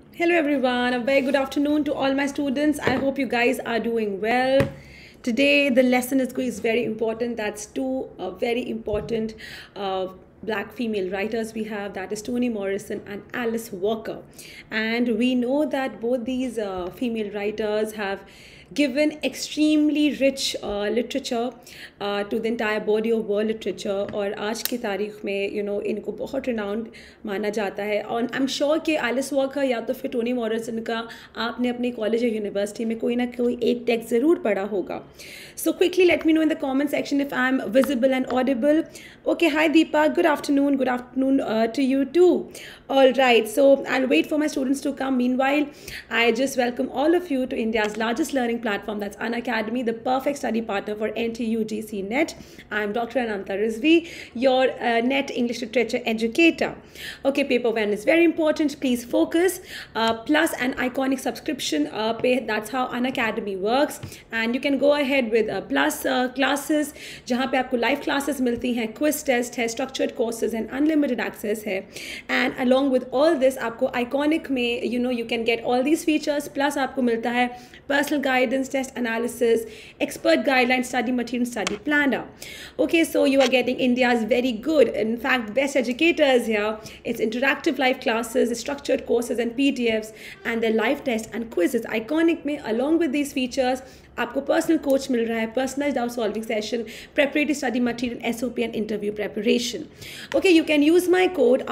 Hello everyone, a very good afternoon to all my students. I hope you guys are doing well. Today the lesson is very important. That's two very important black female writers we have, that is Toni Morrison and Alice Walker. And we know that both these female writers have given extremely rich literature to the entire body of world literature, और आज की तारीख में इनको बहुत renowned माना जाता है. और आई एम श्योर कि एलिस वॉकर या तो फिर टोनी मॉरिसन का आपने अपने कॉलेज या यूनिवर्सिटी में कोई ना कोई एक टेक्स्ट ज़रूर पढ़ा होगा. So quickly let me know in the comment section if I'm visible and audible. Okay, hi Deepa, good afternoon to you too. All right, so I'll wait for my students to come. Meanwhile, I just welcome all of you to India's largest learning platform, that's Unacademy, the perfect study partner for NTU GC NET. I'm Dr. Ananta Rizvi, your NET English Literature educator. Okay, paper one is very important. Please focus. Plus an iconic subscription pay. That's how Unacademy works. And you can go ahead with plus classes, जहाँ पे आपको live classes मिलती हैं, quiz test है, structured courses and unlimited access है. And along with all this, आपको iconic में you can get all these features. Plus आपको मिलता है personal guidance, test analysis, expert guidelines, study material, study planner. Okay, so you are getting India's very good, in fact best educators here. It's interactive live classes, structured courses and PDFs, and the live tests and quizzes. Iconic में along with these features आपको personal coach मिल रहा है, personalized doubt solving session, preparatory study material, SOP and interview preparation. Okay, you can use my code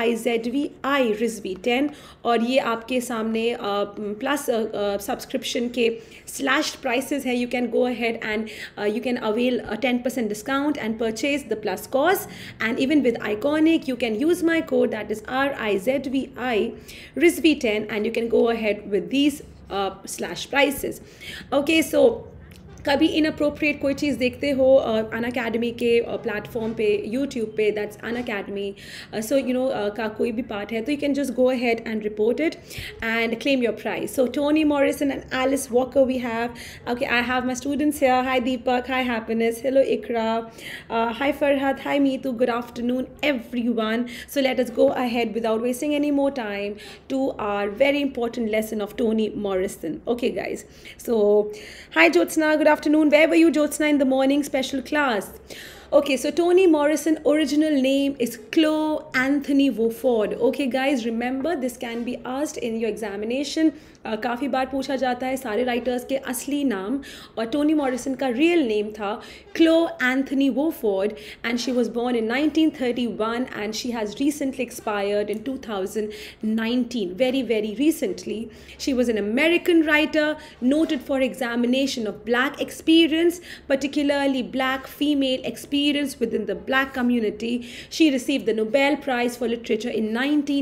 RIZVI RIZVI10 और ये आपके सामने plus subscription के स्लैश्ड प्राइसेस है. You can go ahead and you can avail 10% discount and purchase the plus course. And even with iconic you can use my code, that is RIZVI RIZVI10 and you can go ahead with these slash prices. Okay, so कभी inappropriate कोई चीज़ देखते हो Unacademy के platform पे, YouTube पे, that's Unacademy, सो का कोई भी पार्ट है, तो you can just go ahead and report it and claim your prize. So Toni Morrison and Alice Walker we have. Okay, I have my students here. Hi Deepak, hi Happiness, hello Iqra, hi Farhat, hi Meetu, good afternoon everyone. So let us go ahead without wasting any more time to our very important lesson of Toni Morrison. Okay guys, so hi Jyotsna, good afternoon. Where were you, Jyotsna, in the morning special class? Okay, so Toni Morrison original name is Chloe Anthony Wofford. Okay guys, remember this can be asked in your examination. काफ़ी बार पूछा जाता है सारे writers के असली नाम, और Toni Morrison का रियल नेम था Chloe Anthony Wofford and she was born in 1931 and she has recently expired in 2019, very recently. She was an American writer noted for examination of black experience, particularly black female experience within the black community. She received the Nobel Prize for Literature in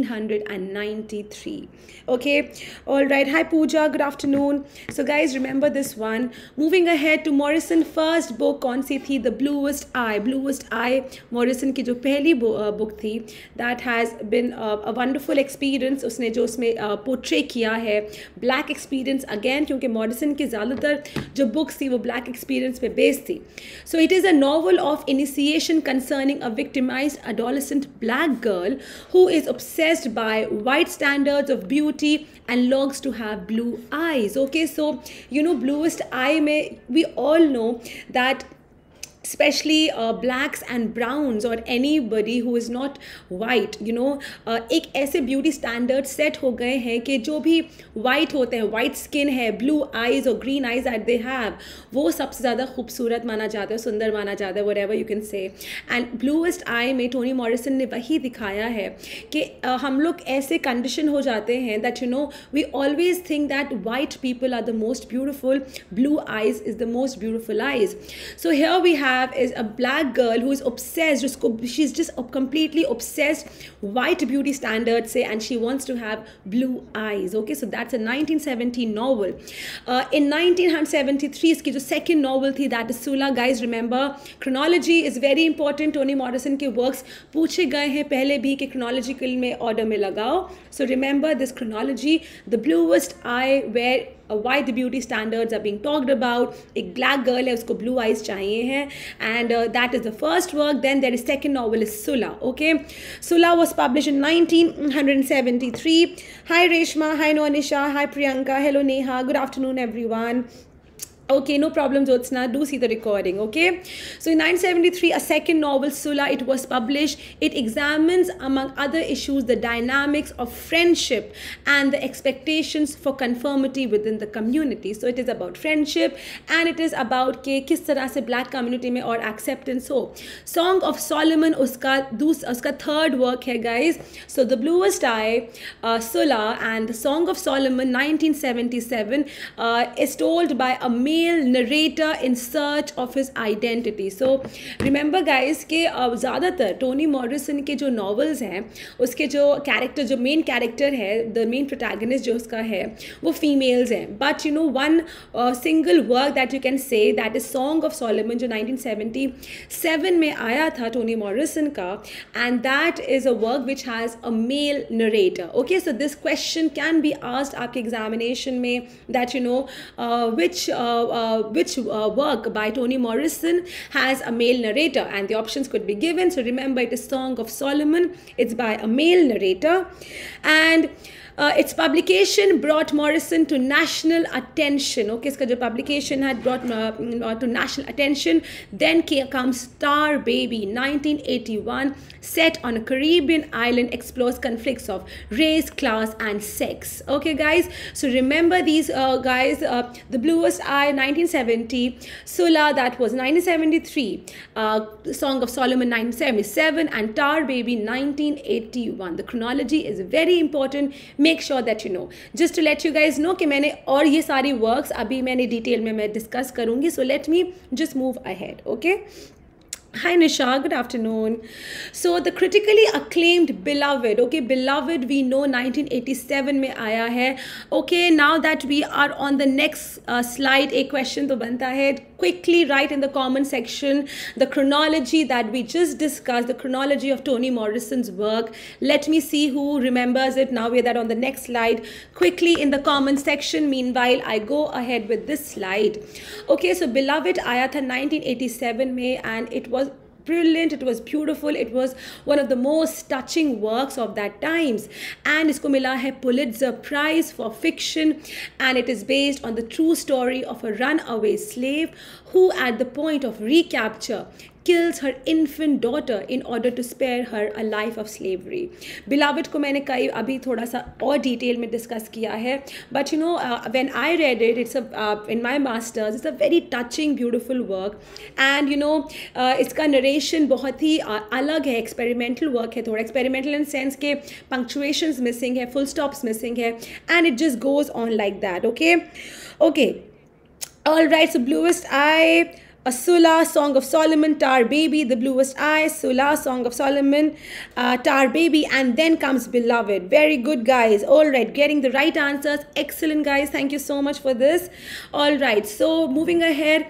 1993. Okay, all right. Hi Pooja, good afternoon. So guys, remember this one. Moving ahead to Morrison first book कौन सी थी? The Bluest Eye. Bluest Eye Morrison की जो पहली book थी, that has been a wonderful experience. उसने जो उसमें portray किया है black experience again, क्योंकि मॉरिसन की ज़्यादातर जो बुक्स थी वो black experience पे बेस्ड थी. So it is a novel of initiation concerning a victimized adolescent black girl who is obsessed by white standards of beauty and longs to have blue eyes. Okay, so bluest eye में we all know that especially blacks and browns or anybody who is not white, एक ऐसे beauty standard set हो गए हैं कि जो भी white होते हैं, वाइट स्किन है, ब्लू आइज़ और green eyes that they have, वो सबसे ज़्यादा खूबसूरत माना जाता है, सुंदर माना जाता है, whatever you can say. And bluest eye में टोनी मॉरिसन ने वही दिखाया है कि हम लोग ऐसे कंडीशन हो जाते हैं that we always think that white people are the most beautiful, blue eyes is the most beautiful eyes. So here we have is a black girl who is obsessed, she's just completely obsessed white beauty standards say, and she wants to have blue eyes. Okay, so that's a 1970 novel. In 1973 इसकी जो second novel थी, that is Sula. Guys, remember chronology is very important. Toni Morrison के works पूछे गए हैं पहले भी कि chronological में order में लगाओ. So remember this chronology. The Bluest Eye, where why the beauty standards are being talked about. एक black girl है, उसको blue eyes चाहिए हैं, and that is the first work. Then there is second novel is Sula. Okay, Sula was published in 1973. Hi Reshma, hi Noanisha, hi Priyanka, hello Neha, good afternoon everyone. Okay, no problem, Jyotsna. Do see the recording, okay? So in 1973, a second novel, Sula, it was published. It examines, among other issues, the dynamics of friendship and the expectations for conformity within the community. So it is about friendship, and it is about कि किस तरह से black community में और acceptance हो. Song of Solomon उसका third work है, guys. So The Bluest Eye, Sula, and The Song of Solomon, 1977, is told by a male narrator in search of his identity. So remember guys कि ज़्यादातर Tony Morrison के जो novels हैं, उसके जो character, जो main character है, the main protagonist जो उसका है, वो females हैं. But you know, one single work that you can say, that is Song of Solomon, जो 1977 में आया था टोनी मॉरिसन का, and that is a work which has a male narrator. Okay, so this question can be asked आपके examination में, that you know which work by Toni Morrison has a male narrator, and the options could be given. So remember, it is Song of Solomon. It's by a male narrator, and its publication brought Morrison to national attention. Okay, इसका जो publication had brought to national attention. Then comes Star Baby, 1981, set on a Caribbean island, explores conflicts of race, class, and sex. Okay, guys. So remember these guys. The Bluest Eye, 1970. Sula, that was 1973. Song of Solomon, 1977, and Tar Baby, 1981. The chronology is very important. Make sure that you know. Just to let you guys know कि मैंने और ये सारी works अभी मैंने detail में मैं discuss करूँगी. So let me just move ahead. Okay. Hi Nisha, good afternoon. So the critically acclaimed Beloved, okay, Beloved we know 1987 में आया है. Okay, now that we are on the next slide, एक question तो बनता है. Quickly write in the comment section the chronology that we just discussed, the chronology of Toni Morrison's work. Let me see who remembers it. Now we are that on the next slide. Quickly in the comment section. Meanwhile, I go ahead with this slide. Okay, so Beloved आया था 1987 में, and it was brilliant, it was beautiful, it was one of the most touching works of that times, and इसको मिला है Pulitzer Prize for fiction, and it is based on the true story of a runaway slave who at the point of recapture kills her infant daughter in order to spare her a life of slavery. Beloved को मैंने कई अभी थोड़ा सा और detail में discuss किया है, but you know when I read it, it's a in my masters, it's a very touching, beautiful work, and you know इसका narration बहुत ही अलग है, experimental work है, थोड़ा experimental in sense के punctuations missing है, full stops missing है, and it just goes on like that. Okay, all right. So Bluest Eye, Sula, Song of Solomon, Tar Baby, The Bluest Eye, Sula, Song of Solomon, Tar Baby, and then comes Beloved. Very good, guys. All right, getting the right answers. Excellent, guys. Thank you so much for this. All right, so moving ahead.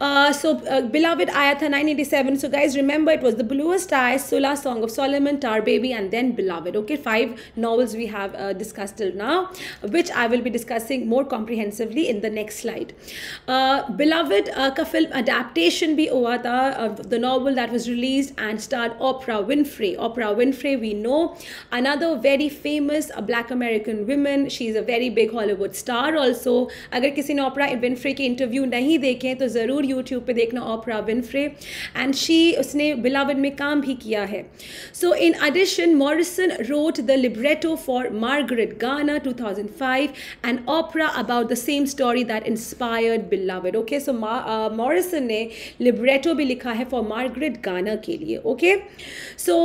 Beloved आया था 1987. So guys, remember it was The Bluest Eye, Sula, Song of Solomon, Tar Baby, and then Beloved. Okay, 5 novels we have discussed till now, which I will be discussing more comprehensively in the next slide. Beloved का film adaptation भी हुआ था, the novel that was released and starred Oprah Winfrey. Oprah Winfrey, we know, another very famous black American woman. She is a very big Hollywood star also. अगर किसी ने Oprah Winfrey की interview नहीं देखे तो ज़रूर YouTube पे देखना Oprah Winfrey, and उसने Beloved में काम भी किया है. So in addition, Morrison wrote the libretto for Margaret Garner 2005 and Oprah about the same story that inspired Beloved. Okay, so Morrison ने libretto भी लिखा है for Margaret Garner के लिए. Okay, so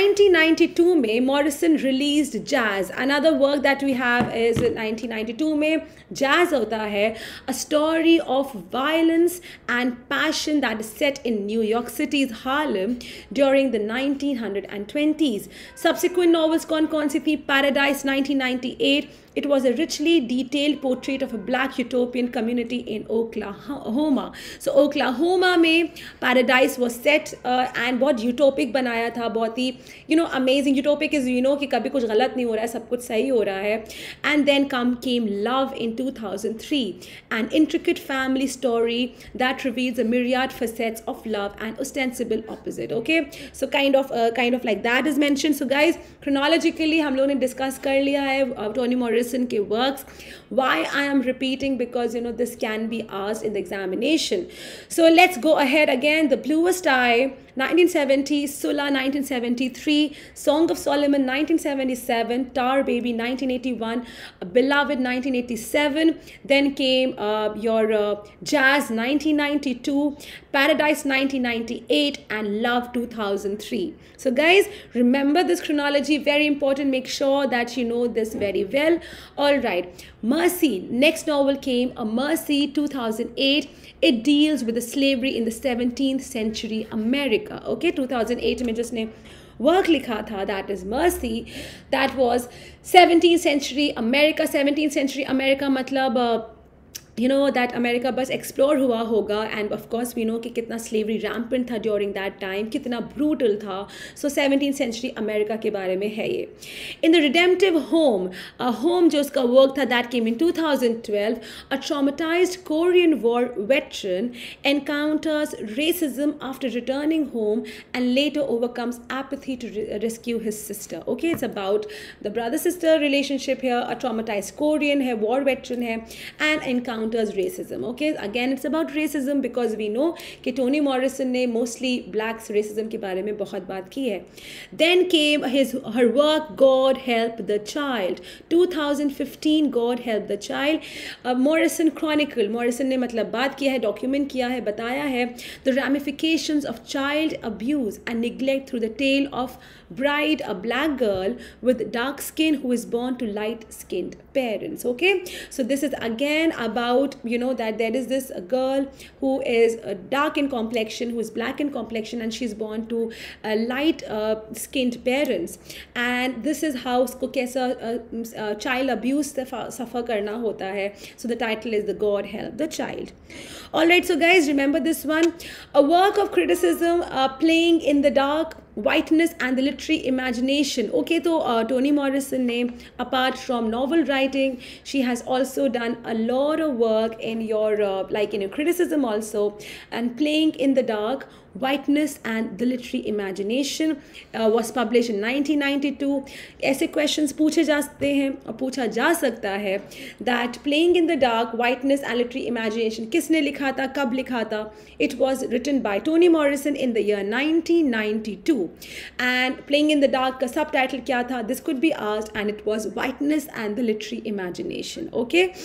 1992 में Morrison released Jazz. Another work that we have is 1992 में Jazz होता है, a story of violence and passion that is set in New York City's Harlem during the 1920s. Subsequent novels कौन कौन सी थी? Paradise 1998, It was a richly detailed portrait of a black utopian community in Oklahoma. So Oklahoma में Paradise was set and बहुत utopic बनाया था, बहुत ही amazing. Utopic is कि कभी कुछ गलत नहीं हो रहा है, सब कुछ सही हो रहा है. And then came Love in 2003, an intricate family story that reveals a myriad facets of love and ostensible opposite. Okay, so kind of like that is mentioned. So guys, chronologically हम लोगों ने discuss कर लिया है Toni Morrison के works. Why I am repeating? Because this can be asked in the examination. So let's go ahead again. The Bluest Eye 1970, Sulla 1973, Song of Solomon 1977, Tar Baby 1981, Beloved 1987. Then came your Jazz 1992, Paradise 1998, and Love 2003. So guys, remember this chronology, very important. Make sure that you know this very well. All right, Mercy, next novel came, A Mercy 2008. It deals with the slavery in the 17th century America. Okay, 2008 में जिसने work लिखा था, that is Mercy. That was 17th century America. 17th century America मतलब that America बस explore हुआ होगा, and of course we know कि कितना slavery rampant था during that time, कितना brutal था. So 17th century America के बारे में है ये. In the Redemptive Home, Home जो उसका work था, that came in 2012. A traumatized Korean War veteran encounters racism after returning home and later overcomes apathy to rescue his sister. Okay, it's about the brother-sister relationship here. A traumatized Korean है, war veteran है, and encounters racism. Okay, again it's about racism because we know कि Toni Morrison ने mostly blacks racism के बारे में बहुत बात की है. Then came her work God Help the Child 2015, God Help the Child. Morrison Chronicle, Morrison ने मतलब बात किया है, document किया है, बताया है the ramifications of child abuse and neglect through the tale of Bride, a black girl with dark skin who is born to light-skinned parents. Okay, so this is again about that there is this girl who is dark in complexion, who is black in complexion, and she's born to light skinned parents, and this is how उसको कैसा child abuse suffer करना होता है. So the title is the God Help the Child. All right, so guys, remember this one, a work of criticism, Playing in the Dark, Whiteness and the Literary Imagination. Okay, so Toni Morrison ने apart from novel writing, she has also done a lot of work in your criticism also. And Playing in the Dark, Whiteness and the Literary Imagination was published in 1992. ऐसे questions पूछे जा सकते हैं और पूछा जा सकता है that Playing in the Dark, Whiteness and Literary Imagination किसने लिखा था, कब लिखा था? It was written by Toni Morrison in the year 1992. And Playing in the Dark का subtitle क्या था? This could be asked, and it was Whiteness and the Literary Imagination. Okay.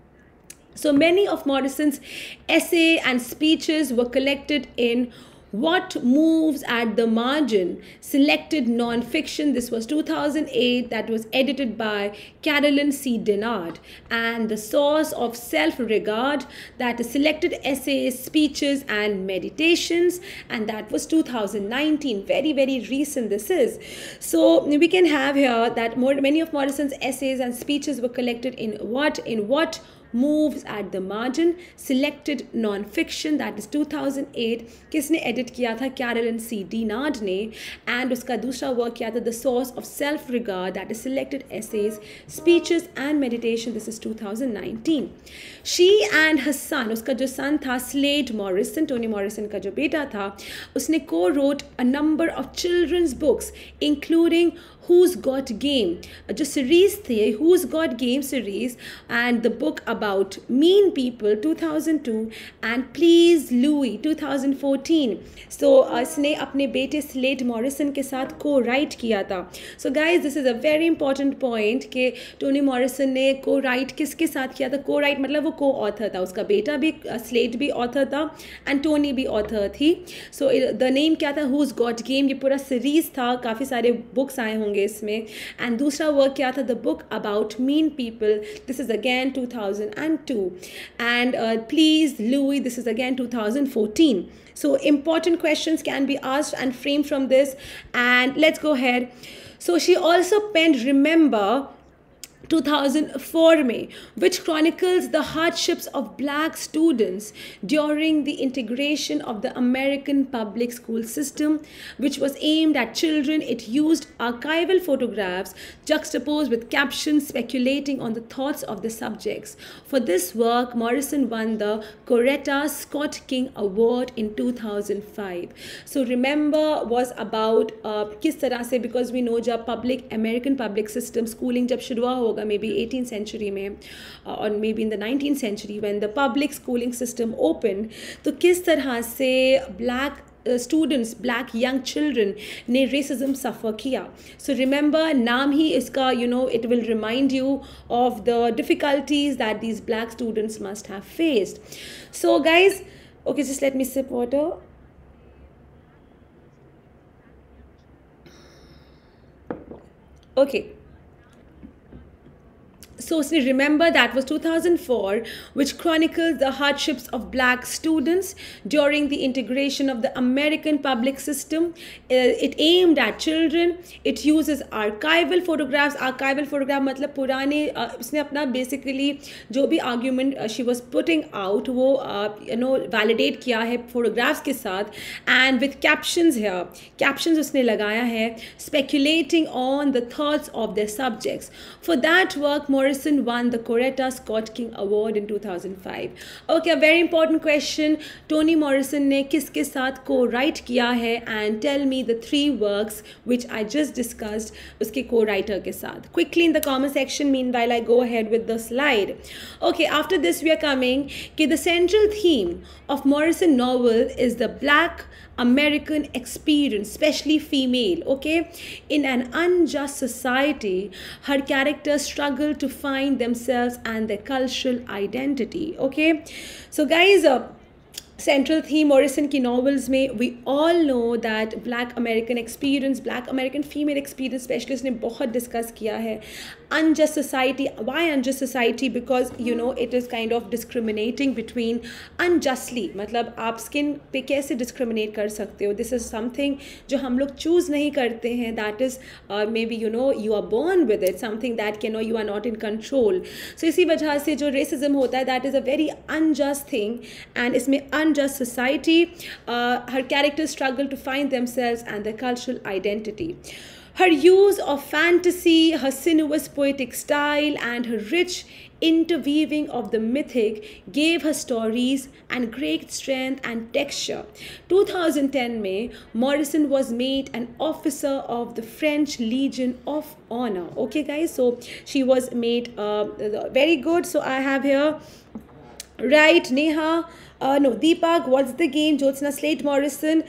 So many of Morrison's essay and speeches were collected in What Moves at the Margin, Selected Non-Fiction. This was 2008. That was edited by Carolyn C. Dennard. And The Source of Self-Regard, that is Selected Essays, Speeches and Meditations. And that was 2019. Very, very recent this is. So we can have here that many of Morrison's essays and speeches were collected in What Moves at the Margin, Selected Non-Fiction, that is 2008. किसने edit किया था? Carolyn C. Dennard ने. And उसका दूसरा work किया था The Source of Self-Regard, that is Selected Essays, Speeches and Meditation. This is 2019. She and her son, उसका जो son था Slade Morrison, Toni Morrison का जो बेटा था, उसने co-wrote a number of children's books, including Who's Got Game, जो series थी Who's Got Game series, and the book about mean people 2002, and Please Louie 2014. So इसने अपने बेटे Slade Morrison के साथ co-write किया था. So guys, this is a very important point कि Toni Morrison ने co-write किसके साथ किया था? Co-write मतलब वो co-author था, उसका बेटा भी Slade भी author था and Toni भी author थी. So the name क्या था? Who's Got Game. ये पूरा series था, काफ़ी सारे books आए होंगे इसमें. And दूसरा work क्या था? The book about mean people. This is again 2002. And Please Louie, this is again 2014. So important questions can be asked and framed from this. And let's go ahead. So she also penned Remember, 2004 में, which chronicles the hardships of black students during the integration of the American public school system, which was aimed at children. It used archival photographs juxtaposed with captions speculating on the thoughts of the subjects. For this work, Morrison won the Coretta Scott King Award in 2005. So remember was about किस तरह से, because we know जब American public system schooling जब शुरू होगा maybe 18th century में or maybe in the 19th century when the public schooling system opened, तो किस तरह से black students, black young children ने racism suffer किया. So remember नाम ही इसका, you know, it will remind you of the difficulties that these black students must have faced. So guys, okay, just let me sip water. Okay. So remember that was 2004, which chronicles the hardships of black students during the integration of the American public system. It aimed at children. It uses archival photographs. Archival photograph मतलब पुराने उसने अपना basically जो भी argument she was putting out वो you know validate किया है photographs के साथ, and with captions here. Captions उसने लगाया है speculating on the thoughts of their subjects. For that work, Morrison won the Coretta Scott King Award in 2005. Okay, a very important question. Toni Morrison ने किसके साथ co-write किया है? And tell me the 3 works which I just discussed उसके co-writer के साथ. Quickly in the comment section. Meanwhile, I go ahead with the slide. Okay, after this we are coming कि the central theme of Morrison novel is the black American experience, especially female. Okay, in an unjust society, her characters struggle to find themselves and their cultural identity. Okay, so guys, central theme Morrison की novels में we all know that black American experience, black American female experience especially उसने बहुत discuss किया है. Unjust society. Why unjust society? Because you know it is kind of discriminating between unjustly. मतलब आप skin पे कैसे discriminate कर सकते हो? This is something जो हम लोग choose नहीं करते हैं. That is maybe you know you are born with it. Something that you know you are not in control. So इसी वजह से जो racism होता है that is a very unjust thing. And इसमें unjust society, her characters struggle to find themselves and their cultural identity. Her use of fantasy, her sinuous poetic style, and her rich interweaving of the mythic gave her stories and great strength and texture. 2010 में Morrison was made an officer of the French Legion of Honor. Okay guys, so she was made very good. So I have here right Neha, no Deepak, what's the game? Jyotsna, Slate Morrison.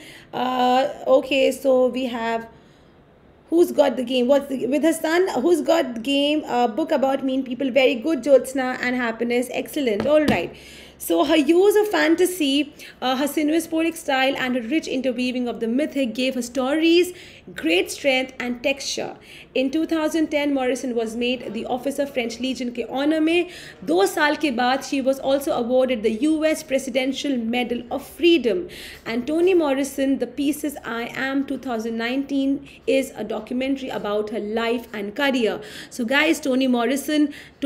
Okay, so we have who's got the game, what's the, with her son, who's got the game, book about mean people, very good. Jyotsna and happiness, excellent. All right, so her use of fantasy, her sinuous poetic style, and her rich interweaving of the mythic gave her stories great strength and texture. In 2010 Morrison was made the officer French Legion के honor में. 2 साल के बाद she was also awarded the US Presidential Medal of Freedom. And Toni Morrison, The Pieces I Am 2019 is a documentary about her life and career. So guys, Toni Morrison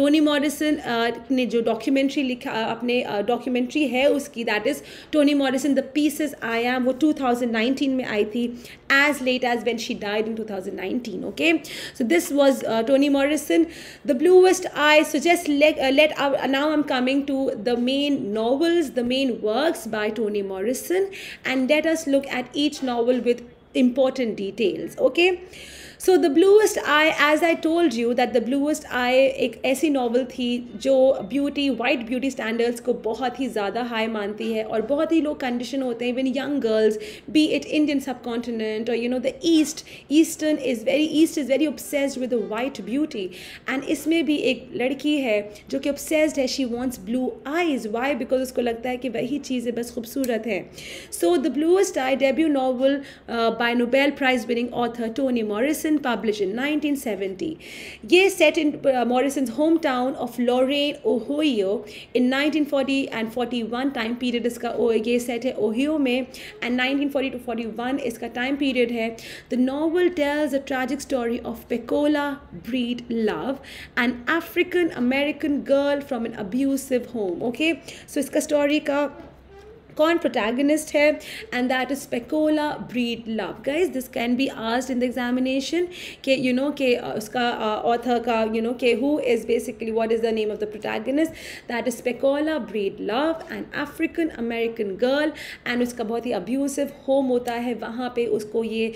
ने जो documentary लिखा, अपने documentary है उसकी, that is Toni Morrison The Pieces I Am, वो 2019 में आई थी, as late as when she died in 2019. Okay, so this was Toni Morrison. The Bluest Eye. So just now I'm coming to the main novels, the main works by Toni Morrison, and let us look at each novel with important details. Okay, so The Bluest Eye, as I told you that The Bluest Eye एक ऐसी novel थी जो beauty, white beauty standards को बहुत ही ज़्यादा high मानती है, और बहुत ही लोग condition होते हैं, even young girls, be it Indian subcontinent or you know the East is very obsessed with the white beauty. And इसमें भी एक लड़की है जो कि obsessed है, she wants blue eyes. Why? Because उसको लगता है कि वही चीज़ें बस खूबसूरत है. So The Bluest Eye, debut novel by Nobel Prize winning author Toni Morrison, Morrison published in 1970. ये set in Morrison's hometown of Lorain, Ohio in 1940 and 41 time period इसका ये set है Ohio में and 1940 to 41 इसका time period है. The novel tells a tragic story of Pecola breed love, an African American girl from an abusive home. Okay, so इसका story का कौन protagonist है, and that is Pecola breed love. Guys, this can be asked in the examination कि you know कि उसका author का you know कि who is basically what is the name of the protagonist. That is Pecola breed love, an African American girl, and उसका बहुत ही abusive home होता है. वहाँ पे उसको ये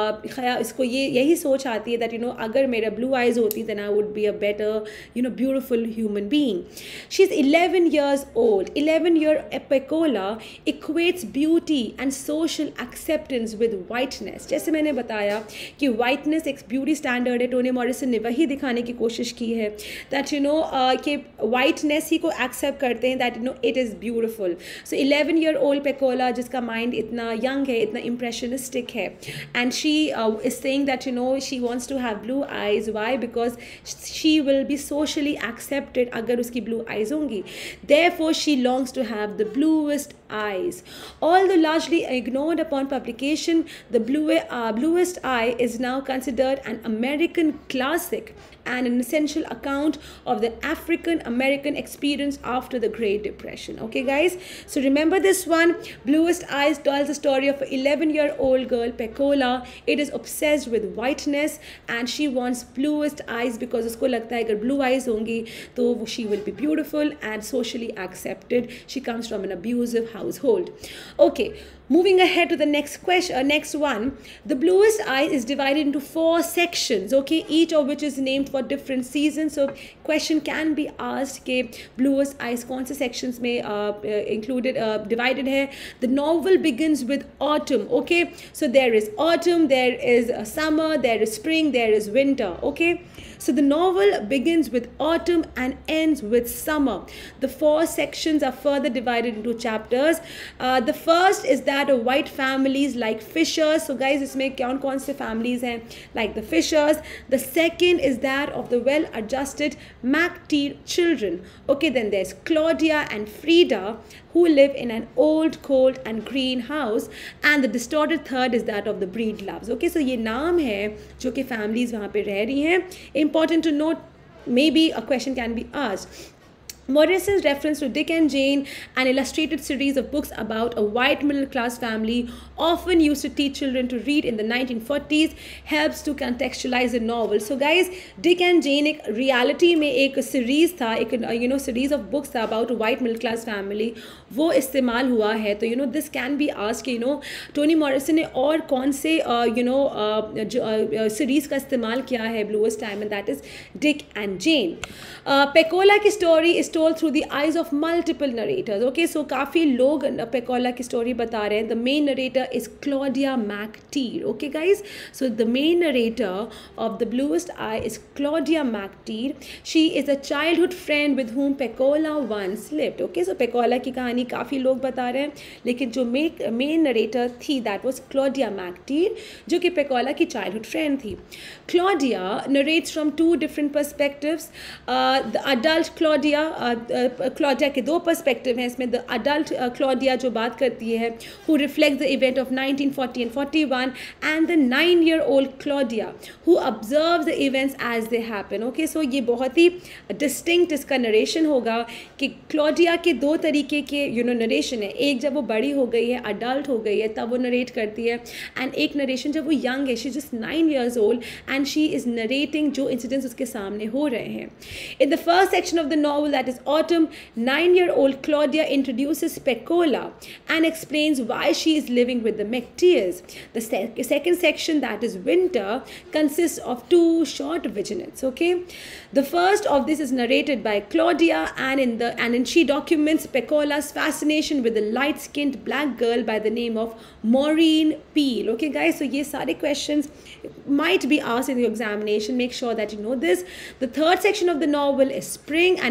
इसको ये यही सोच आती है that you know अगर मेरा blue eyes होती then I would be a better you know beautiful human being. She's 11 years old. 11-year Pecola equates beauty and social acceptance with whiteness. जैसे मैंने बताया कि whiteness एक beauty standard है, Toni Morrison ने वही दिखाने की कोशिश की है that you know कि whiteness ही को accept करते हैं that you know it is beautiful. So 11-year-old Pecola जिसका mind इतना young है, इतना impressionistic है, and she is saying that you know she wants to have blue eyes. Why? Because she will be socially accepted अगर उसकी blue eyes होंगी. Therefore she longs to have the bluest eyes. Although largely ignored upon publication, the Bluest Eye is now considered an American classic and an essential account of the African American experience after the Great Depression. Okay guys, so remember this one. Bluest Eyes tells the story of an 11-year-old girl, Pecola. It is obsessed with whiteness and she wants bluest eyes because उसको लगता है अगर blue eyes होंगी तो she will be beautiful and socially accepted. She comes from an abusive household. Okay, moving ahead to the next question, next one. The Bluest Eye is divided into 4 sections, okay, each of which is named for different seasons. So question can be asked कि Bluest Eyes कौन से sections में divided है. The novel begins with autumn. Okay, so there is autumn, there is summer, there is spring, there is winter. Okay, so the novel begins with autumn and ends with summer. The 4 sections are further divided into chapters. The first is that of white families like Fishers. So guys, इसमें कौन से families हैं like the Fishers. The second is that of the well-adjusted McTeer children. Okay, then there's Claudia and Frida who live in an old, cold and green house, and the distorted third is that of the breed loves. Okay, so ये नाम है जो कि families वहाँ पे रह रही हैं. Important to note, maybe a question can be asked. Morrison's reference to Dick and Jane, an illustrated series of books about a white middle-class family often used to teach children to read in the 1940s, helps to contextualize the novel. So guys, Dick and Jane एक reality में एक series था, एक you know series of books था about a white middle-class family, वो इस्तेमाल हुआ है. तो you know this can be asked you know Toni Morrison ने और कौन से you know series का इस्तेमाल किया है Bluest Time, and that is Dick and Jane. Pecola की story is told through the eyes of multiple narrators. Okay, so काफ़ी लोग Pecola की story बता रहे हैं. The main narrator is Claudia McTeer. Okay guys, so the main narrator of the Bluest Eye is Claudia McTeer. She is a childhood friend with whom Pecola once lived. Okay, so Pecola की कहानी काफ़ी लोग बता रहे हैं, लेकिन जो main narrator थी that was Claudia McTeer, जो कि Pecola की childhood friend थी. Claudia narrates from 2 different perspectives. The adult Claudia Claudia के 2 पर्सपेक्टिव हैं इसमें. द अडल्ट क्लॉडिया जो बात करती है who reflect the event of 1940 and 41, and the 9-year-old Claudia who observe the events as they happen. Okay, so ये बहुत ही distinct इसका नरेशन होगा कि क्लॉडिया के 2 तरीके के यू नो नरेशन है. एक जब वो बड़ी हो गई है, अडल्ट हो गई है, तब वो नरेट करती है, एंड एक नरेशन जब वो यंग है, she just 9 years old and she is narrating जो इंसिडेंट्स उसके सामने हो रहे हैं. In the first section of the novel that is autumn, 9-year-old Claudia introduces Pecola and explains why she is living with the McTeers. The second section, that is winter, consists of 2 short vignettes. Okay, the first of this is narrated by Claudia, and she documents Pecola's fascination with a light-skinned black girl by the name of Maureen Peel. Okay guys, so ये सारे questions might be asked in the examination. Make sure that you know this. The third section of the novel is spring, and it is by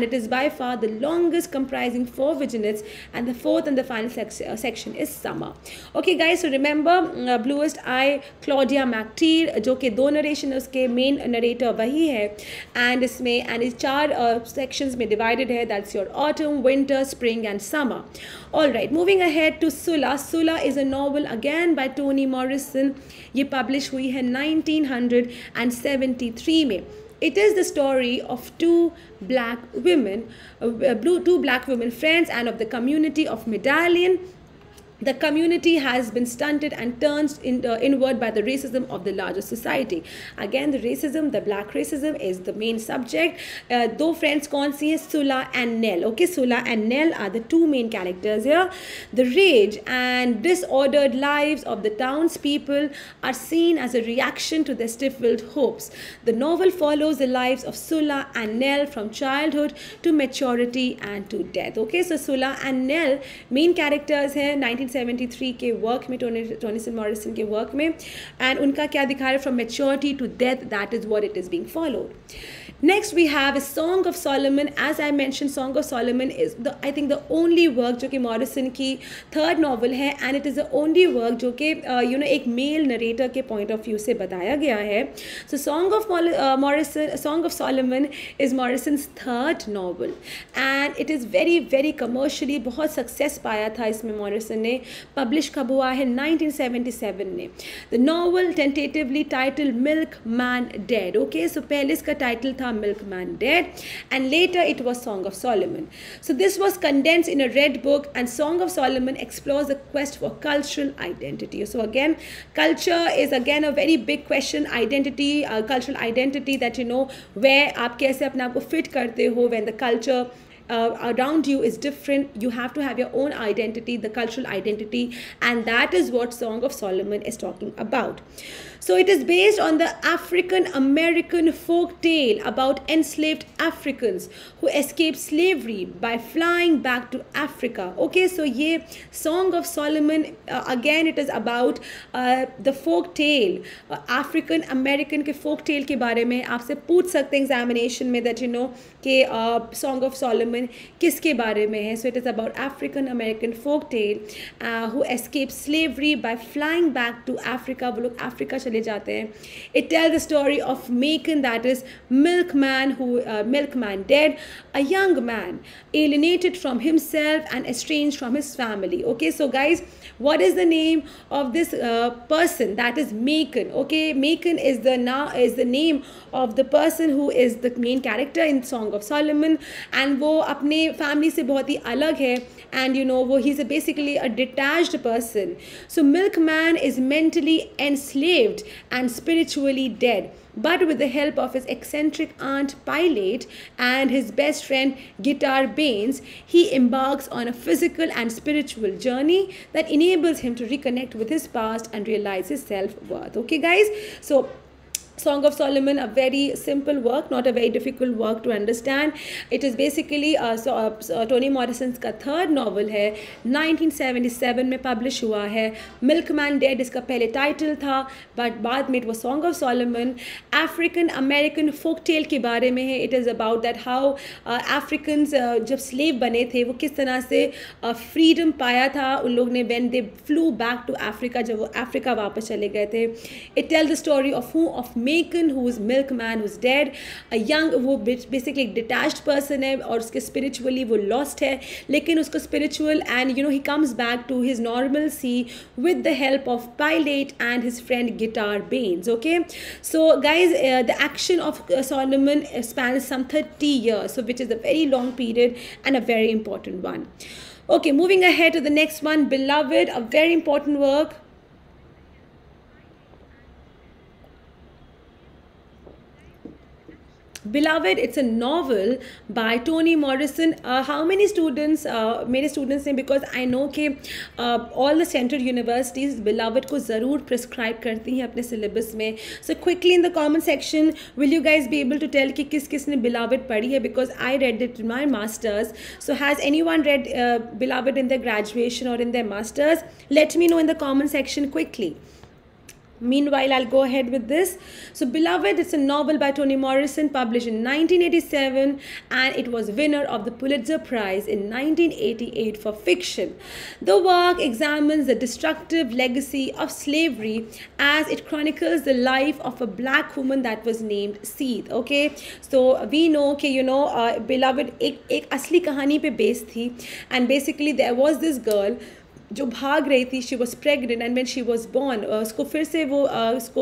by far the longest, comprising 4 vignettes, and the fourth and the final section is summer. Okay guys, so remember Bluest Eye, Claudia McTeer, जो कि 2 narration है, उसके main narrator वही है, and इसमें इस 4 sections में divided है. That's your autumn, winter, spring and summer. All right, moving ahead to Sula. Sula is a novel again by Toni Morrison. ये पब्लिश हुई है 1973 में. It is the story of two black women friends and of the community of Medallion. The community has been stunted and turned inward by the racism of the larger society. Again, the racism, the black racism is the main subject. दो friends कौन सी हैं? Sula and Nell. Okay, Sula and Nell are the 2 main characters here. The rage and disordered lives of the townspeople are seen as a reaction to their stifled hopes. The novel follows the lives of Sula and Nell from childhood to maturity and to death. Okay, so Sula and Nell main characters हैं 1973 के work में, Toni Morrison के work में, and उनका क्या दिखा रहा है? From maturity to death, that is what it is being followed. Next we have a Song of Solomon. As I mention, Song of Solomon is the I think the only work जो कि Morrison की 3rd novel है, and it is the only work जो कि एक male narrator के point of view से बताया गया है. So Song of Solomon is Morrison's 3rd novel, and it is very very commercially बहुत सक्सेस पाया था इसमें. मॉरिसन ने पब्लिश कब हुआ है? 1977 में. The novel tentatively title Milkman Dead. Okay, so पहले इसका टाइटल था Milkman Dead, and later it was Song of Solomon. So this was condensed in a red book, and Song of Solomon explores the quest for cultural identity. So again, culture is again a very big question. Identity, cultural identity, that where आप कैसे अपने आप को fit करते हो when the culture around you is different. You have to have your own identity, the cultural identity, and that is what Song of Solomon is talking about. So it is based on the African American folk tale about enslaved Africans who escaped slavery by flying back to Africa. Okay, so ye Song of Solomon, again it is about the folk tale, African American के folk tale के बारे में. आपसे पूछ सकते हैं examination में that कि Song of Solomon किसके बारे में है. So it is about African American folk tale who escaped slavery by flying back to Africa. वो लोग अफ्रीका चले जाते हैं. It tells the story of Macon, that is milkman dead, a young man alienated from himself and estranged from his family. Okay, so guys, what is the name of this person? That is Macon. Okay, Macon is the name of the person who is the main character in Song of Solomon, and वो अपने family से बहुत ही अलग है, and वो he's basically a detached person. So milkman is mentally enslaved and spiritually dead, but with the help of his eccentric aunt Pilate and his best friend Guitar Baines, he embarks on a physical and spiritual journey that enables him to reconnect with his past and realize his self-worth. Okay guys, so Song of Solomon, a very simple work, not a very difficult work to understand. It is basically Toni Morrison's का 3rd novel है, 1977 में publish हुआ है. Milkman Dead इसका पहले title था, but बाद में it was Song of Solomon. African American folk tale के बारे में है. It is about that how Africans जब slave बने थे वो किस तरह से freedom पाया था उन लोग ने when they flew back to Africa, जब वो Africa वापस चले गए थे. It tells the story of Macon, who is milkman, who's dead, a young, वो basically एक detached person है और उसके spiritually वो lost है, लेकिन उसको spiritual and he comes back to his normalcy with the help of Pilate and his friend Guitar Baines. Okay, so guys, the action of Solomon spans some 30 years, so which is a very long period and a very important one. Okay, moving ahead to the next one, Beloved, a very important work. Beloved, it's a novel by Toni Morrison. How many students, मेरे students ने, because I know कि all the central universities Beloved को ज़रूर prescribe करती हैं अपने syllabus में. So quickly in the comment section, will you guys be able to tell कि किस किस ने Beloved पढ़ी है? Because I read it in my masters. So has anyone read Beloved in their graduation or in their masters? Let me know in the comment section quickly. Meanwhile, I'll go ahead with this. So, Beloved, it's a novel by Toni Morrison, published in 1987, and it was winner of the Pulitzer Prize in 1988 for fiction. The work examines the destructive legacy of slavery as it chronicles the life of a black woman that was named Seeth. Okay, so we know कि Beloved एक असली कहानी पे based थी, and basically there was this girl जो भाग रही थी. She was pregnant and when she was born उसको फिर से वो उसको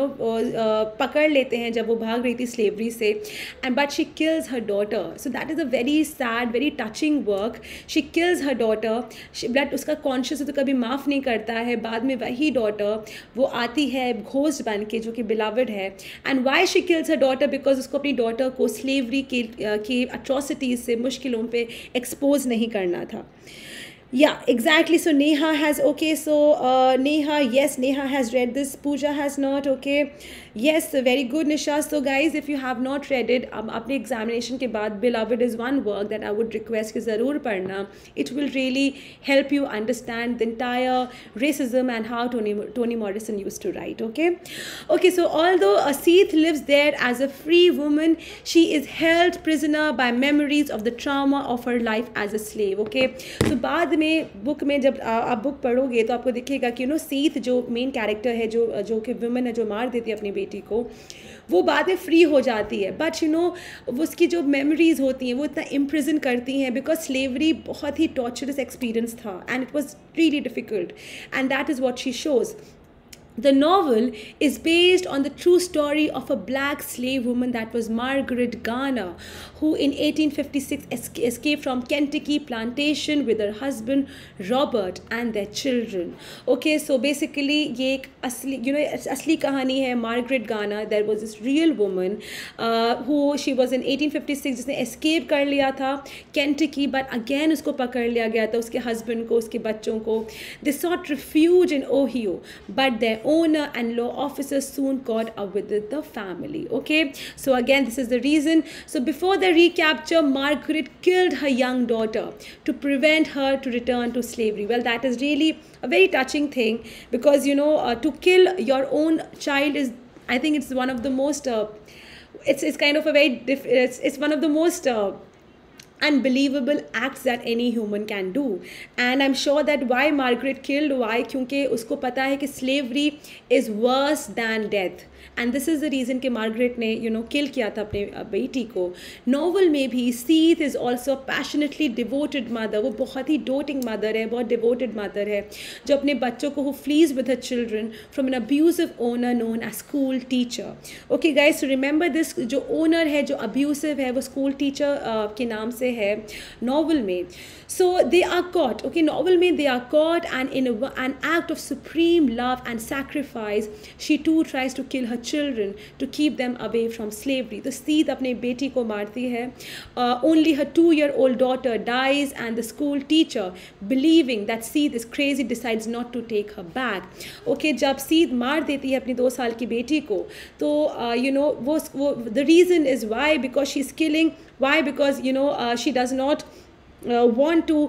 पकड़ लेते हैं जब वो भाग रही थी स्लेवरी से, and but she kills her daughter. So that is a very sad very touching work. She kills her daughter, but उसका कॉन्शियस तो कभी माफ़ नहीं करता है. बाद में वही डॉटर वो आती है घोस्ट बन के, जो कि बिलवड है. And why she kills her daughter? Because उसको अपनी डॉटर को स्लेवरी के अट्रॉसिटीज़ से, मुश्किलों पे एक्सपोज नहीं करना था. Yeah, exactly. So Neha has, okay, so Neha, yes, Neha has read this. Pooja has not, okay. Yes, very good, Nisha. So guys, if you have not read it, अपने examination के बाद Beloved is one work that I would request कि ज़रूर पढ़ना. It will really help you understand the entire racism and how Toni Morrison used to write, okay. Okay, so although Seeth lives there as a free woman, she is held prisoner by memories of the trauma of her life as a slave, okay. So बाद में book में जब आप book पढ़ोगे तो आपको दिखेगा कि सीथ जो मेन कैरेक्टर है, जो कि वुमेन है, जो मार देती है अपनी बेटी को, वो बाद में फ्री हो जाती है. बट उसकी जो मेमोरीज होती हैं वो इतना इम्प्रिजन करती हैं, बिकॉज स्लेवरी बहुत ही टॉर्चरस एक्सपीरियंस था and it was really difficult, and that is what she shows. The novel is based on the true story of a black slave woman that was Margaret Garner, who in 1856 escaped from Kentucky plantation with her husband Robert and their children. Okay, so basically ये एक असली कहानी है. Margaret Garner, there was this real woman who she was in 1856 जिसने escape कर लिया था Kentucky, but again उसको पकड़ लिया गया था, उसके husband को, उसके बच्चों को. They sought refuge in Ohio, but their owner and law officer soon caught up with the family. Okay, so again this is the reason. So before the recapture, Margaret killed her young daughter to prevent her to return to slavery. Well, that is really a very touching thing, because to kill your own child is, I think it's one of the most it's kind of a very it's one of the most unbelievable acts that any human can do. And I'm sure that why Margaret killed, why? क्योंकि उसको पता है कि slavery is worse than death, and this is the reason कि Margaret ने kill किया था अपने बेटी को. Novel में भी Seeth is also passionately devoted mother. वो बहुत ही doting mother है, बहुत devoted mother है, जो अपने बच्चों को who flees with her children from an abusive owner known as school teacher. Okay guys, so remember this, जो owner है, जो abusive है, वो school teacher के नाम से है novel में. So they are caught, okay, novel में they are caught, and in an act of supreme love and sacrifice, she too tries to kill her children to keep them away from slavery. तो Seeth अपने बेटी को मारती है. Only her 2-year-old daughter dies, and the school teacher, believing that Seeth is crazy, decides not to take her back. Okay, जब Seeth मार देती है अपनी 2 साल की बेटी को, तो वो the reason is why, because she's killing. Why? Because she does not want to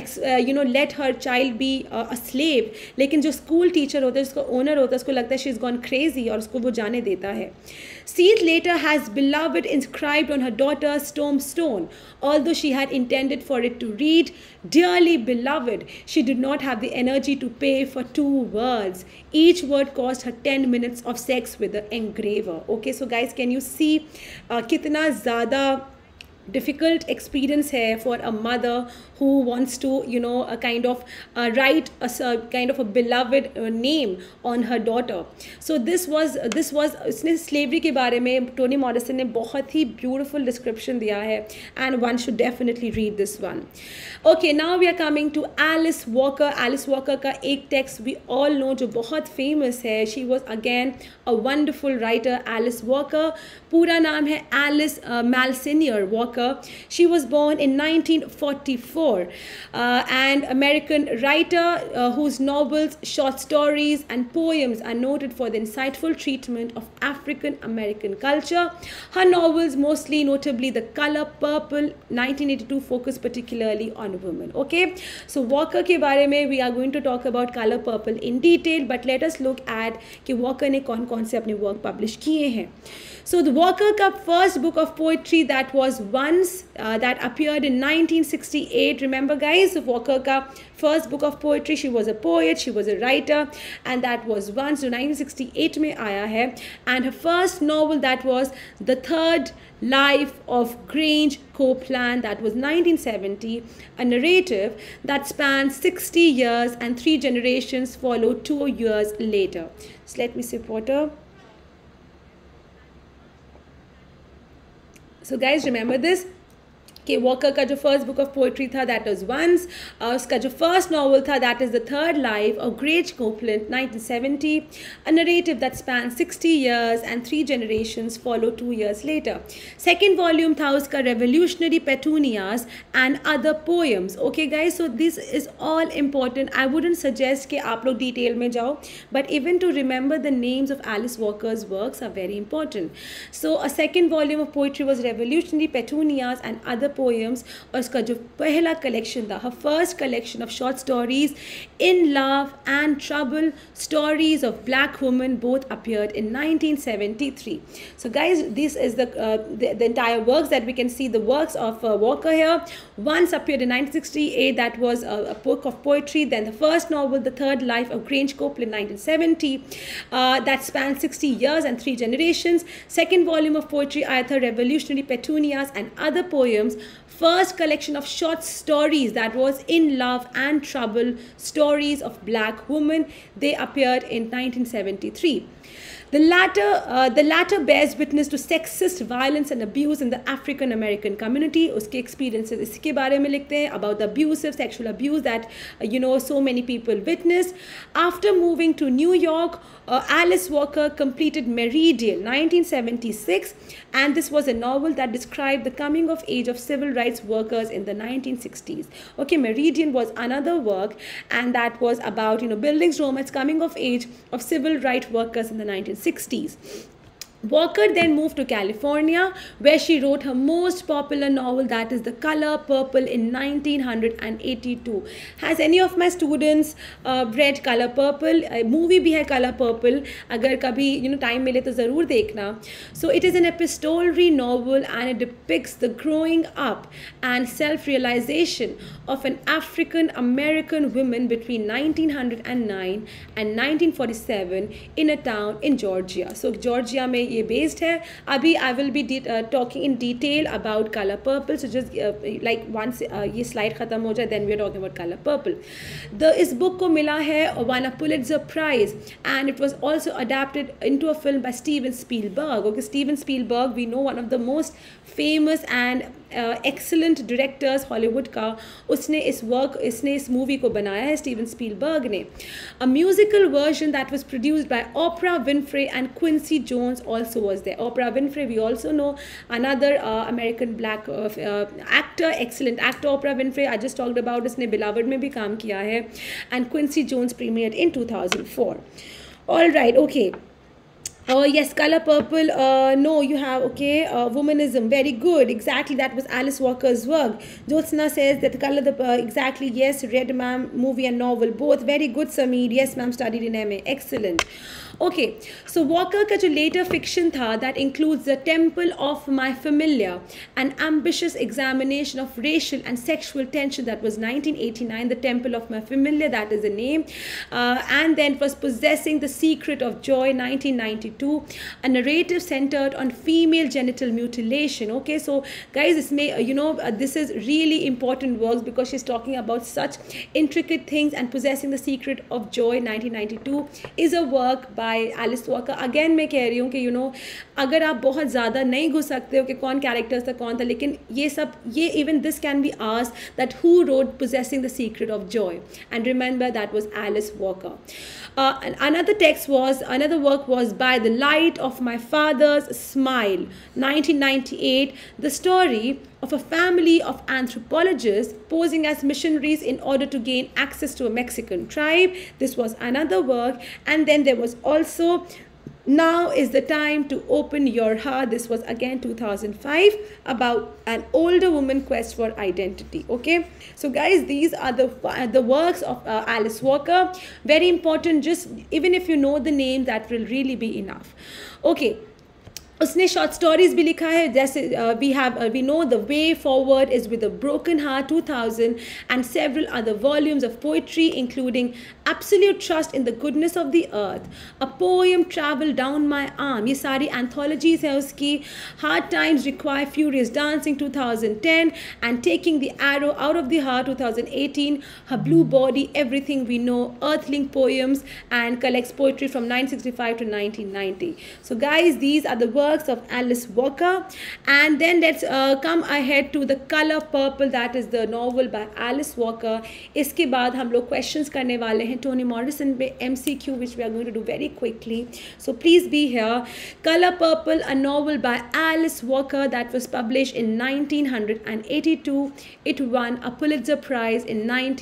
let her child be a slave. लेकिन जो स्कूल टीचर होता है, जिसका ओनर होता है, उसको लगता है she is gone crazy और उसको वो जाने देता है. Seeth later has Beloved inscribed on her daughter's tombstone, although she had intended for it to read, "Dearly beloved." She did not have the energy to pay for 2 words. Each word cost her 10 minutes of sex with the engraver. Okay, so guys, can you see कितना ज़्यादा difficult experience here for a mother who wants to kind of write a kind of a beloved name on her daughter. So this was इसने slavery के बारे में Toni Morrison ने बहुत ही beautiful description दिया है, and one should definitely read this one. Okay, now we are coming to Alice Walker. Alice Walker का एक text we all know जो बहुत famous है. She was again a wonderful writer, Alice Walker. पूरा नाम है Alice Malsinier Walker. Walker. She was born in 1944, and American writer whose novels, short stories, and poems are noted for the insightful treatment of African American culture. Her novels, mostly notably The Color Purple 1982, focus particularly on women. Okay, so Walker के बारे में we are going to talk about Color Purple in detail, but let us look at कि Walker ने कौन कौन से अपने work publish किए हैं. So the Walker का first book of poetry that was Once, that appeared in 1968. Remember guys, Walker का first book of poetry, she was a poet, she was a writer, and that was Once, जो 1968 में आया है. And her first novel that was The Third Life of Grange Copeland, that was 1970, a narrative that spans 60 years and 3 generations followed 2 years later. So let me sip water. So guys, remember this कि Walker का जो first book of poetry था that was once, उसका जो first novel था that is the third life of Grange Copeland 1970, a narrative that span 60 years and 3 generations follow 2 years later. Second volume था उसका revolutionary petunias and other poems. Okay guys, so this is all important. I wouldn't suggest कि आप लोग detail में जाओ, but even to remember the names of Alice Walker's works are very important. So a second volume of poetry was revolutionary petunias and other poems, और उसका जो पहला collection था, her first collection of short stories, In Love and Trouble, stories of black women, both appeared in 1973. So guys, this is the entire works that we can see, the works of Walker here. Once appeared in 1968, that was a book of poetry. Then the first novel, The Third Life of Grange Copeland, 1970, that spans 60 years and 3 generations. Second volume of poetry, either Revolutionary Petunias and Other Poems. First collection of short stories, that was In Love and Trouble, stories of black women. They appeared in 1973. The latter bears witness to sexist violence and abuse in the African American community. उसके experiences इसके बारे में लिखते हैं, about the abusive sexual abuse that so many people witnessed. After moving to New York, Alice Walker completed Meridian 1976, and this was a novel that described the coming of age of civil rights workers in the 1960s. Okay, Meridian was another work, and that was about Billings Romett's coming of age of civil rights workers in the 1960s. Walker then moved to California, where she wrote her most popular novel, that is The Color Purple, in 1982. Has any of my students read Color Purple? Movie भी है Color Purple, अगर कभी time मिले तो ज़रूर देखना. So it is an epistolary novel, and it depicts the growing up and self-realization of an African American woman between 1909 and 1947 in a town in Georgia. So Georgia में ये based है. अभी I will be talking in detail about Color Purple. So just like once ये slide ख़त्म हो जाए, then we are talking about Color Purple. इस book को मिला है won a Pulitzer Prize, and it was also adapted into a film by Steven Spielberg. Okay, Steven Spielberg, we know, one of the most famous and excellent directors Hollywood का. उसने इस movie को बनाया है, Steven Spielberg ने. A musical version that was produced by Oprah Winfrey and Quincy Jones also was there. Oprah Winfrey, we also know, another American black actor, excellent actor. Oprah Winfrey, I just talked about, इसने Beloved में भी काम किया है, and Quincy Jones premiered in 2004. All right, okay. Yes, Color Purple. No, you have, okay, womanism. Very good. Exactly, that was Alice Walker's work. Jyotsna says that exactly, yes, read ma'am, movie and novel, both. Very good, Sameer. Yes, ma'am, studied in MA. Excellent. Okay, so Walker का जो later fiction था, that includes The Temple of My Familiar, an ambitious examination of racial and sexual tension, that was 1989. The Temple of My Familiar, that is the name. And then it was Possessing the Secret of Joy, 1992, a narrative centered on female genital mutilation. Okay, so guys, this may this is really important works, because she's talking about such intricate things. And Possessing the Secret of Joy, 1992, is a work by Alice Walker. Again मैं कह रही हूँ कि अगर आप बहुत ज़्यादा नहीं घुस सकते हो कि कौन कैरेक्टर्स था, कौन था, लेकिन ये even this can be asked, that who wrote Possessing the Secret of Joy, and remember that was Alice Walker. And another work was By the Light of My Father's Smile, 1998, the story of a family of anthropologists posing as missionaries in order to gain access to a Mexican tribe. This was another work. And then there was also Now is the Time to Open Your Heart. This was again 2005, about an older woman quest for identity. Okay, so guys, these are the works of Alice Walker. Very important. Just even if you know the name, that will really be enough. Okay, उसने short stories भी लिखा है, जैसे we know The Way Forward is with a Broken Heart 2000, and several other volumes of poetry including Absolute Trust in the Goodness of the Earth, A Poem Travel Down My Arm, ये सारी anthologies है उसकी. Hard Times Require Furious Dancing 2010, and Taking the Arrow Out of the Heart 2018, Her Blue Body, Everything We Know, Earthling Poems, and collects poetry from 1965 to 1990. So guys, these are the works of Alice Walker. And then let's come ahead to The Color Purple, that is the novel by Alice Walker. इसके बाद हम लोग questions करने वाले हैं Toni Morrison पे MCQ, which we are going to do very quickly. So please be here. Color Purple, a novel by Alice Walker that was published in 1982. It won a Pulitzer Prize in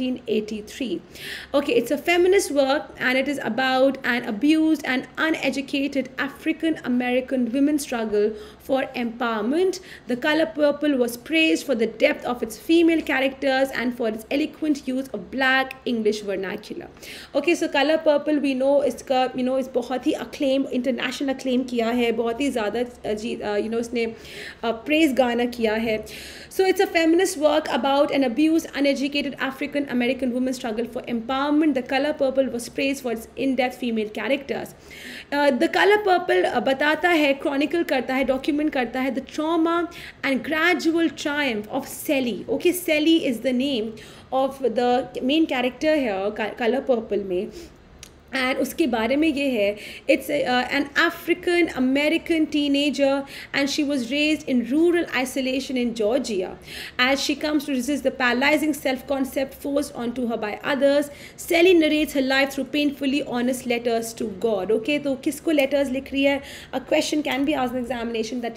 1983. Okay, it's a feminist work, and it is about an abused and uneducated African American women's struggle for empowerment. The Color Purple was praised for the depth of its female characters and for its eloquent use of Black English vernacular. Okay, so Color Purple, we know इसका इस बहुत ही acclaim, international acclaim किया है, बहुत ही ज़्यादा इसने praise गाना किया है. So it's a feminist work about an abused, uneducated African American woman's struggle for empowerment. The Color Purple was praised for its in-depth female characters. The Color Purple बताता है, chronicle करता है, document करता है the trauma and gradual triumph of Sally. Okay, Sally is the name of the main character here, Color Purple में. And उसके बारे में ये है, it's an African American teenager, and she was raised in rural isolation in Georgia. As she comes to resist the paralyzing self-concept forced onto her by others, Sally narrates her life through painfully honest letters to God. Okay, तो किसको letters लिख रही है? A question can be asked in examination that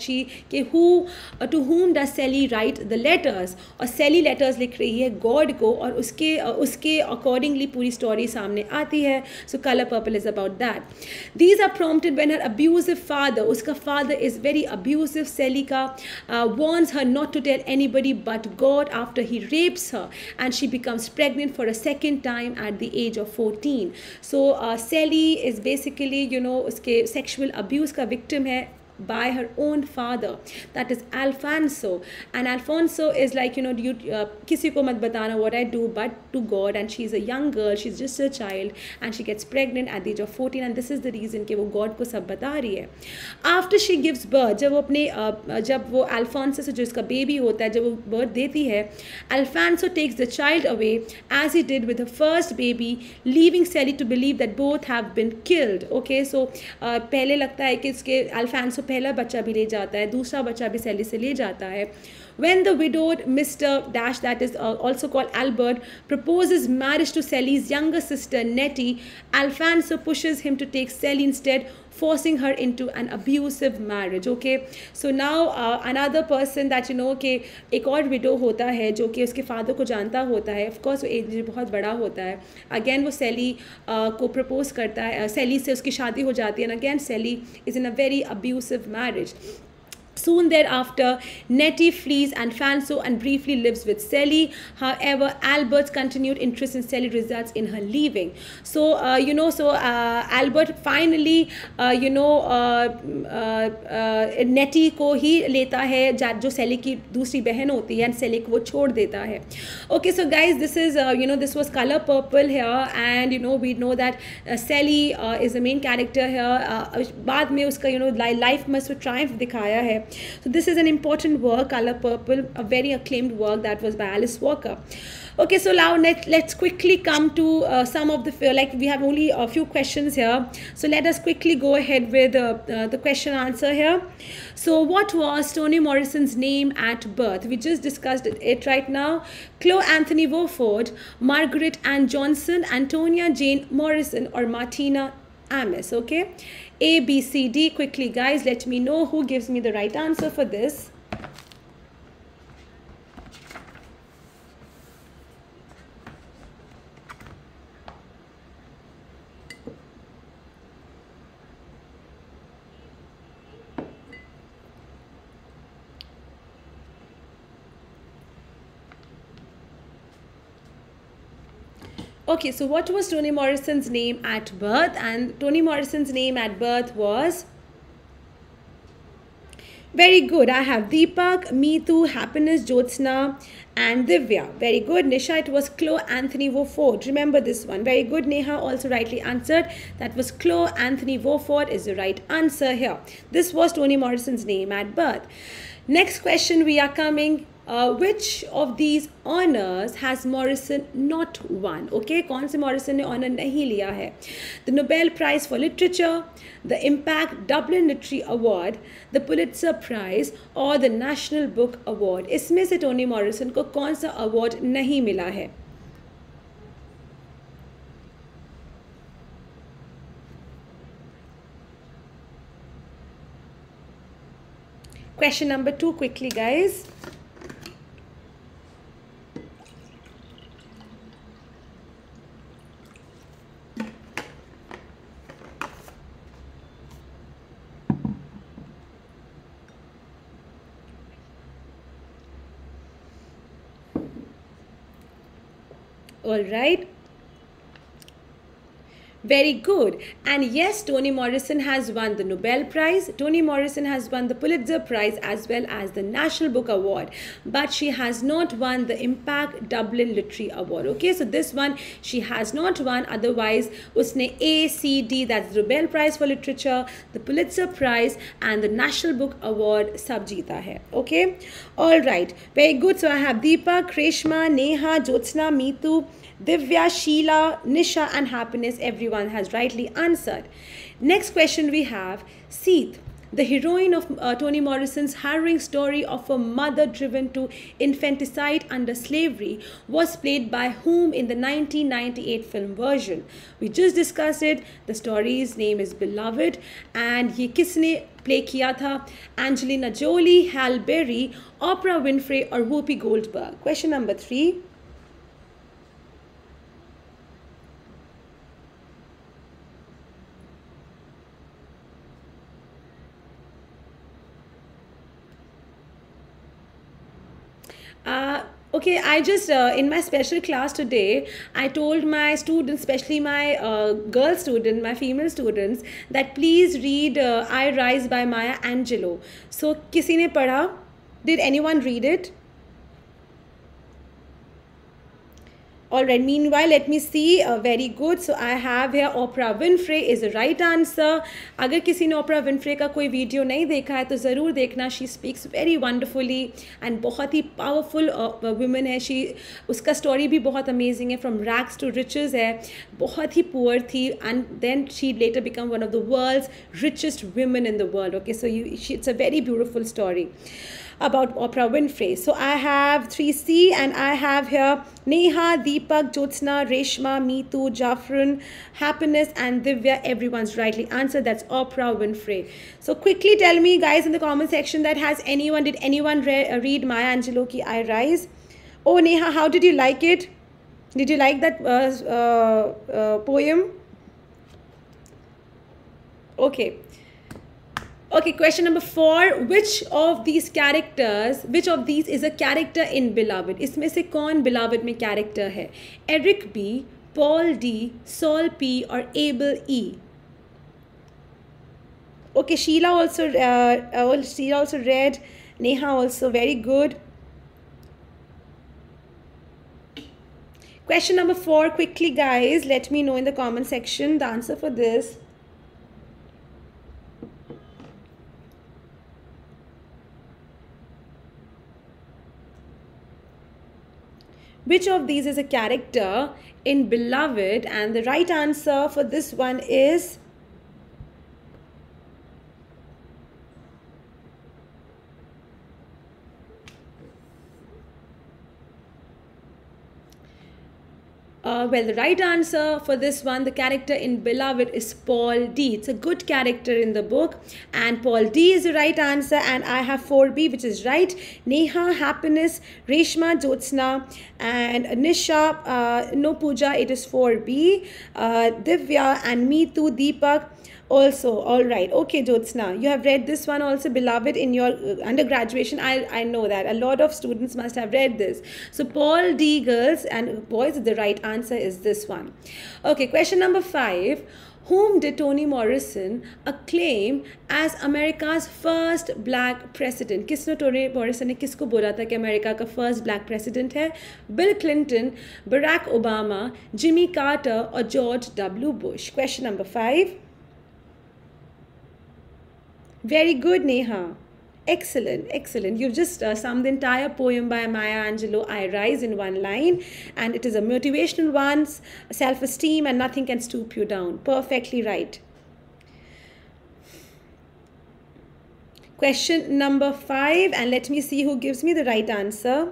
to whom does Sally write the letters? और Sally letters लिख रही है God को, और उसके accordingly पूरी story सामने आती है. So Color Purple is about that. These are prompted when her abusive father, uska father is very abusive, Sally ka, warns her not to tell anybody but God after he rapes her, and she becomes pregnant for a second time at the age of 14. So Sally is basically, uske sexual abuse ka victim hai by her own father, that is Alfonso. And Alfonso is like, kisi ko mat batana what I do but to God, and she's a young girl, she's just a child, and she gets pregnant at the age of 14, and this is the reason कि वो God को सब बता रही है. After she gives birth, जब वो Alfonso से जो इसका baby होता है, जब वो birth देती है, Alfonso takes the child away as he did with the first baby, leaving Sally to believe that both have been killed. Okay, so पहले लगता है कि इसके Alfonso पहला बच्चा भी ले जाता है, दूसरा बच्चा भी सैली से ले जाता है. When the widowed Mr. Dash, that is also called Albert, proposes marriage to Sally's younger sister Nettie, Alfonso pushes him to take Sally instead, forcing her into an abusive marriage. Okay, so now another person that कि एक और widow होता है जो कि उसके father को जानता होता है, of course वो age में बहुत बड़ा होता है. Again वो Sally को propose करता है, Sally से उसकी शादी हो जाती है, and again Sally is in a very abusive marriage. Soon thereafter, Nettie flees Alfonso and briefly lives with Sally. However, Albert's continued interest in Sally results in her leaving. So, Albert finally, Nettie को ही लेता है, जो Sally की दूसरी बहन होती है, and Sally को वो छोड़ देता है. Okay, so guys, this is, this was Color Purple here, and we know that Sally is the main character here. बाद में उसका, life must triumph दिखाया है. So this is an important work, Color Purple, a very acclaimed work that was by Alice Walker. Okay, so now let's quickly come to some of the, we have only a few questions here. So let us quickly go ahead with the question answer here. So what was Toni Morrison's name at birth? We just discussed it right now. Chloe Anthony Wofford, Margaret Ann Johnson, Antonia Jane Morrison, or Martina Amis. Okay, A, B, C, D. Quickly guys, let me know who gives me the right answer for this. Okay, so what was Toni Morrison's name at birth? And Toni Morrison's name at birth was... Very good. I have Deepak, Meetu, Happiness, Jyotsna, and Divya. Very good. Nisha, it was Chloe Anthony Wofford. Remember this one. Very good. Neha also rightly answered. That was Chloe Anthony Wofford is the right answer here. This was Toni Morrison's name at birth. Next question we are coming. Which of these honors has Morrison not won? Okay, कौन से Morrison ने honor नहीं लिया है? The Nobel Prize for Literature, the Impact Dublin Literary Award, the Pulitzer Prize or the National Book Award. इसमें से Tony Morrison को कौन सा अवार्ड नहीं मिला है? Question number 2 quickly, guys. All right. Very good. And yes, Toni Morrison has won the Nobel Prize. Toni Morrison has won the Pulitzer Prize as well as the National Book Award. But she has not won the Impact Dublin Literary Award. Okay, so this one she has not won. Otherwise, usne A, C, D, that's the Nobel Prize for Literature, the Pulitzer Prize and the National Book Award sab jeeta hai. Okay, all right. Very good. So I have Deepak, Reshma, Neha, Jyotsna, Meetu, Divya, Sheila, Nisha and Happiness. Everyone has rightly answered. Next question we have Seeth. The heroine of Toni Morrison's harrowing story of a mother driven to infanticide under slavery was played by whom in the 1998 film version? We just discussed it. The story's name is Beloved. And ये किसने play किया था? Angelina Jolie, Halle Berry, Oprah Winfrey or Whoopi Goldberg? Question number 3. Okay, I just, in my special class today, I told my students, especially my girl student, my female students, that please read I Rise by Maya Angelou. So, किसी ने पढ़ा? Did anyone read it? Alright, meanwhile, let me see. Very good. So, I have here Oprah Winfrey is the right answer. अगर किसी ने Oprah Winfrey का कोई video नहीं देखा है तो ज़रूर देखना. She speaks very wonderfully and बहुत ही powerful women है. उसका story भी बहुत amazing है. From rags to riches है. बहुत ही poor थी and then she later became one of the world's richest women in the world. Okay, so it's a very beautiful story about Oprah Winfrey. So I have 3C and I have here Neha, Deepak, Jyotsna, Reshma, Meetu, Jafran, Happiness and Divya. Everyone's rightly answered. That's Oprah Winfrey. So quickly tell me guys in the comment section that did anyone read Maya Angelou ki I Rise? Oh Neha, how did you like it? Did you like that poem? Okay. Okay, question number 4. Which of these is a character in Beloved? इसमें से कौन Beloved में character है? Eric B, Paul D, Saul P or Abel E? Okay, Sheila also read. Neha also, very good. Question number 4, quickly guys, let me know in the comment section the answer for this. Which of these is a character in Beloved? And the right answer for this one is Well, the right answer for this one, the character in Beloved, is Paul D. It's a good character in the book, and Paul D is the right answer. And I have 4B, which is right. Neha, Happiness, Reshma, Jyotsna, and Nisha, no Pooja, it is 4B. Divya and me too, Deepak. Also, all right. Okay, Jyotsna, you have read this one also, Beloved, in your undergraduation. I know that a lot of students must have read this. So Paul D, girls and boys, the right answer is this one. Okay, question number 5. Whom did Toni Morrison acclaim as America's first black president? किसने Toni Morrison ने किसको बोला था कि America का first black president है? Bill Clinton, Barack Obama, Jimmy Carter और George W Bush? Question number 5. Very good, Neha. Excellent, excellent. You've just summed the entire poem by Maya Angelou, I Rise, in one line. And it is a motivational one, self-esteem, and nothing can stoop you down. Perfectly right. Question number 5. And let me see who gives me the right answer.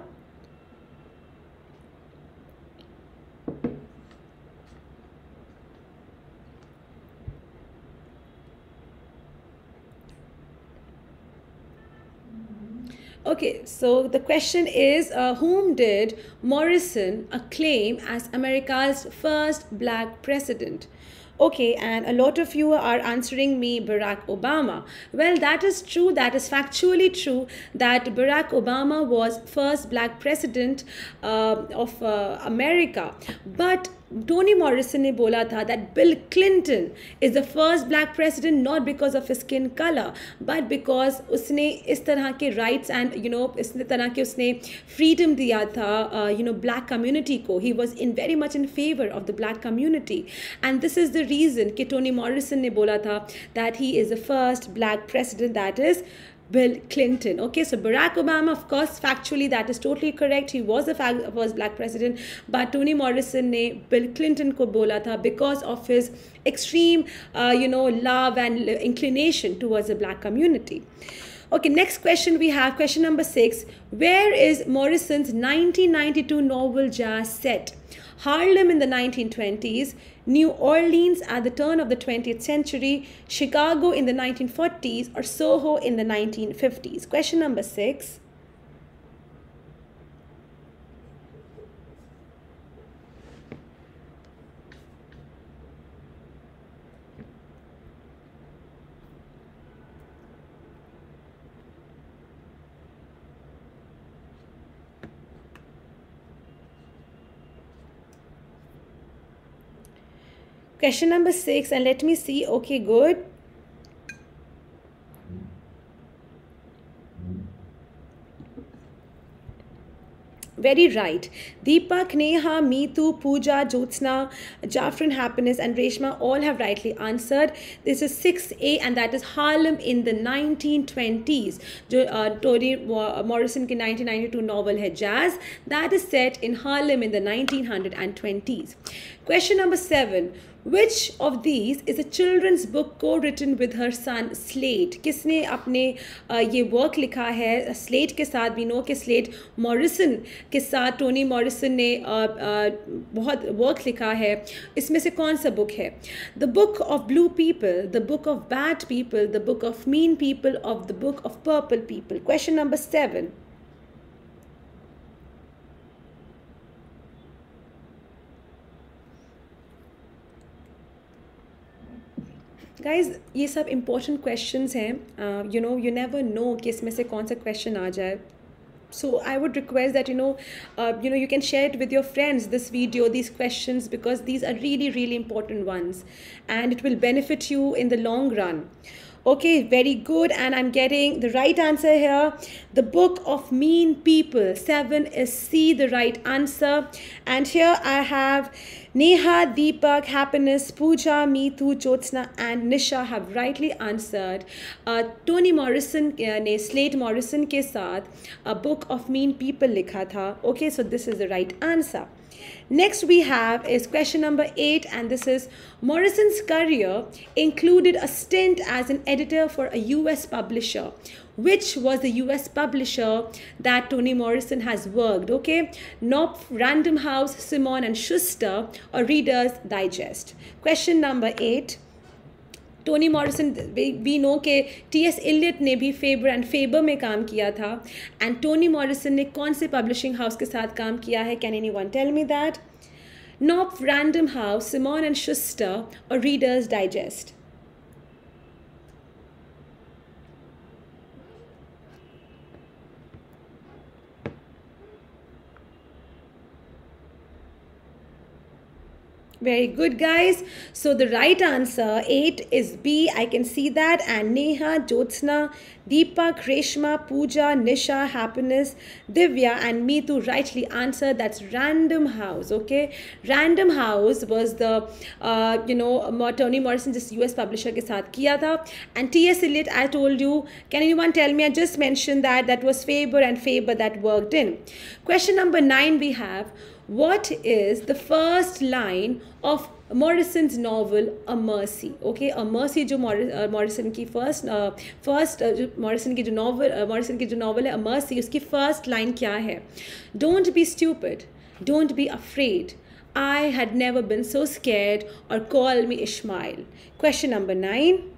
Okay, so the question is, whom did Morrison acclaim as America's first black president? Okay, and a lot of you are answering me Barack Obama. Well, that is true. That is factually true that Barack Obama was first black president of America. But Toni Morrison ने बोला था that Bill Clinton is the first black president not because of his skin color but because उसने इस तरह के rights and इस तरह के उसने freedom दिया था black community को. He was very much in favor of the black community, and this is the reason कि Toni Morrison ने बोला था that he is the first black president, that is Bill Clinton. Okay, so Barack Obama, of course, factually that is totally correct. He was the first black president, but Toni Morrison ने Bill Clinton को बोला था because of his extreme, love and inclination towards the black community. Okay, next question we have, question number 6. Where is Morrison's 1992 novel Jazz set? Harlem in the 1920s, New Orleans at the turn of the 20th century, Chicago in the 1940s, or Soho in the 1950s? Question number 6. Question number 6, and let me see. Okay, good. Very right. Deepak, Neha, Meetu, Pooja, Jyotsna, Jafran, Happiness, and Reshma all have rightly answered. This is 6A, and that is Harlem in the 1920s. Toni Morrison की 1992 novel है Jazz. That is set in Harlem in the 1920s. Question number 7. Which of these is a children's book co-written with her son Slade? किसने अपने ये work लिखा है slate के साथ? भी नो कि स्लेट मॉरिसन के साथ टोनी मॉरिसन ने बहुत वर्क लिखा है. इसमें से कौन सा बुक है? The book of blue people, the book of bad people, the book of mean people, of the book of purple people? Question number 7. Guys ये सब इम्पोर्टेंट क्वेश्चंस हैं. you never know कि इसमें से कौन सा क्वेश्चन आ जाए. So I would request that you can share it with your friends, this video, these questions, because these are really, really important ones and it will benefit you in the long run. Okay, very good, and I'm getting the right answer here. The Book of Mean People. 7 is C, the right answer. And here I have Neha, Deepak, Happiness, Pooja, Meetu, Jyotsna, and Nisha have rightly answered. Toni Morrison ने Slade Morrison के साथ A Book of Mean People लिखा था. Okay, so this is the right answer. Next we have is question number 8, and this is Morrison's career included a stint as an editor for a US publisher. which was the US publisher that Toni Morrison has worked. Okay, Knopf, Random House, Simon and Schuster, or Reader's Digest. Question number 8. Toni Morrison, we know के T S. Eliot ने भी favour and favour में काम किया था, and Tony Morrison ने कौन से पब्लिशिंग हाउस के साथ काम किया है? Can anyone tell me that? Knopf, Random House, Simon and Schuster, or Reader's Digest? Very good, guys. So the right answer 8 is B. I can see that. And Neha, Jyotsna, Deepak, Reshma, Pooja, Nisha, Happiness, Divya and Meetu rightly answered. That's Random House. Okay, Random House was the Toni Morrison just US publisher के साथ किया था. And T.S. Eliot, I told you. Can anyone tell me? I just mentioned that was Faber and Faber that worked in. Question number 9 we have. What is the first line of Morrison's novel A Mercy? Okay, A Mercy जो Morrison की Morrison की जो novel है A Mercy, उसकी first line क्या है? Don't be stupid, don't be afraid, I had never been so scared, or call me Ishmael. Question number 9.